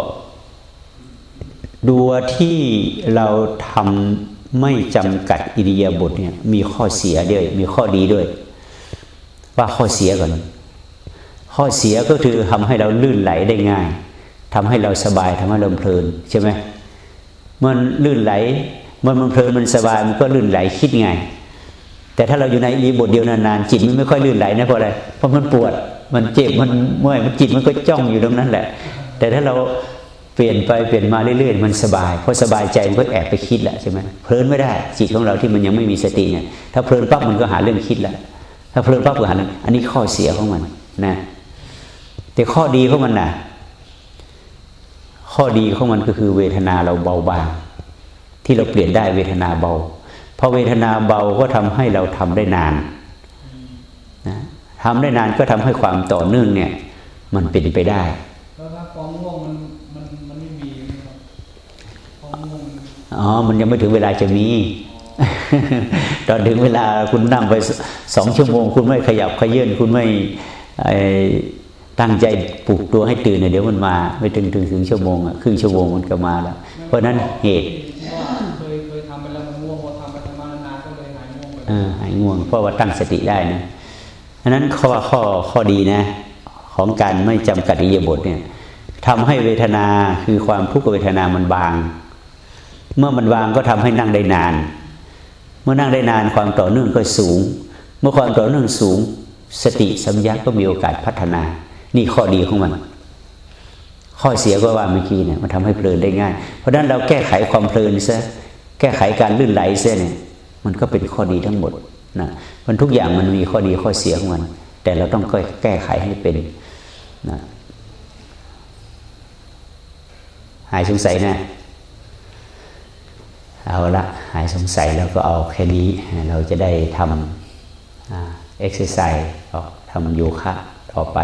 ดูที่เราทำไม่จำกัดอิริยาบถเนี่ยมีข้อเสียด้วยมีข้อดีด้วยว่าข้อเสียก่อนข้อเสียก็คือทำให้เราลื่นไหลได้ง่ายทำให้เราสบายทำให้เราเพลินใช่ไหมมันลื่นไหลมันเพลินมันสบายมันก็ลื่นไหลคิดง่ายแต่ถ้าเราอยู่ในอิริยาบถเดียวนานๆจิตมันไม่ค่อยลื่นไหลนะเพราะอะไรเพราะมันปวดมันเจ็บมันเมื่อยมันจิตมันก็จ้องอยู่ตรงนั้นแหละแต่ถ้าเราเปลี่ยนไปเปลี่ยนมาเรื่อยๆมันสบายเพราะสบายใจมันก็แอบไปคิดแหละใช่ไหมเพลินไม่ได้จิตของเราที่มันยังไม่มีสติเนี่ยถ้าเพลินปั๊บมันก็หาเรื่องคิดแล้วถ้าเพลินปั๊บก็หาเรื่องอันนี้ข้อเสียของมันนะแต่ข้อดีของมันนะข้อดีของมันก็คือเวทนาเราเบาบางที่เราเปลี่ยนได้เวทนาเบาพอเวทนาเบาก็ทำให้เราทำได้นานนะทำได้นานก็ทำให้ความต่อเนื่องเนี่ยมันเป็นไปได้แล้วถ้าความง่วงมันไม่มีครับความง่วงมันยังไม่ถึงเวลาจะมีตอนถึงเวลาคุณนั่งไป2 ชั่วโมงคุณไม่ขยับขยื่นคุณไม่ตั้งใจปลุกตัวให้ตื่นเดี๋ยวมันมาไม่ถึงชั่วโมงครึ่งชั่วโมงมันก็มาแล้วเพราะนั้นเหตุเคยทำไปแล้วมันง่วงพอทำไปทำมานานหายง่วงเพราะว่าตั้งสติได้นะฉะนั้นข้อดีนะของการไม่จำกัดอิริยาบถเนี่ยทำให้เวทนาคือความทุกขเวทนามันบางเมื่อมันบางก็ทำให้นั่งได้นานเมื่อนั่งได้นานความต่อเนื่องก็สูงเมื่อความต่อเนื่องสูงสติสัมปชัญญะก็มีโอกาสพัฒนานี่ข้อดีของมันข้อเสียก็ว่าเมื่อกี้เนี่ยมันทำให้เพลินได้ง่ายเพราะฉะนั้นเราแก้ไขความเพลินซะแก้ไขการลื่นไหลซะเนี่ยมันก็เป็นข้อดีทั้งหมดนะมันทุกอย่างมันมีข้อดีข้อเสียของมันแต่เราต้องแก้ไขให้เป็นนะหายสงสัยนะเอาละหายสงสัยแล้วก็เอาแค่นี้เราจะได้ทำเอ็กซ์ไซส์ทำโยคะต่อไป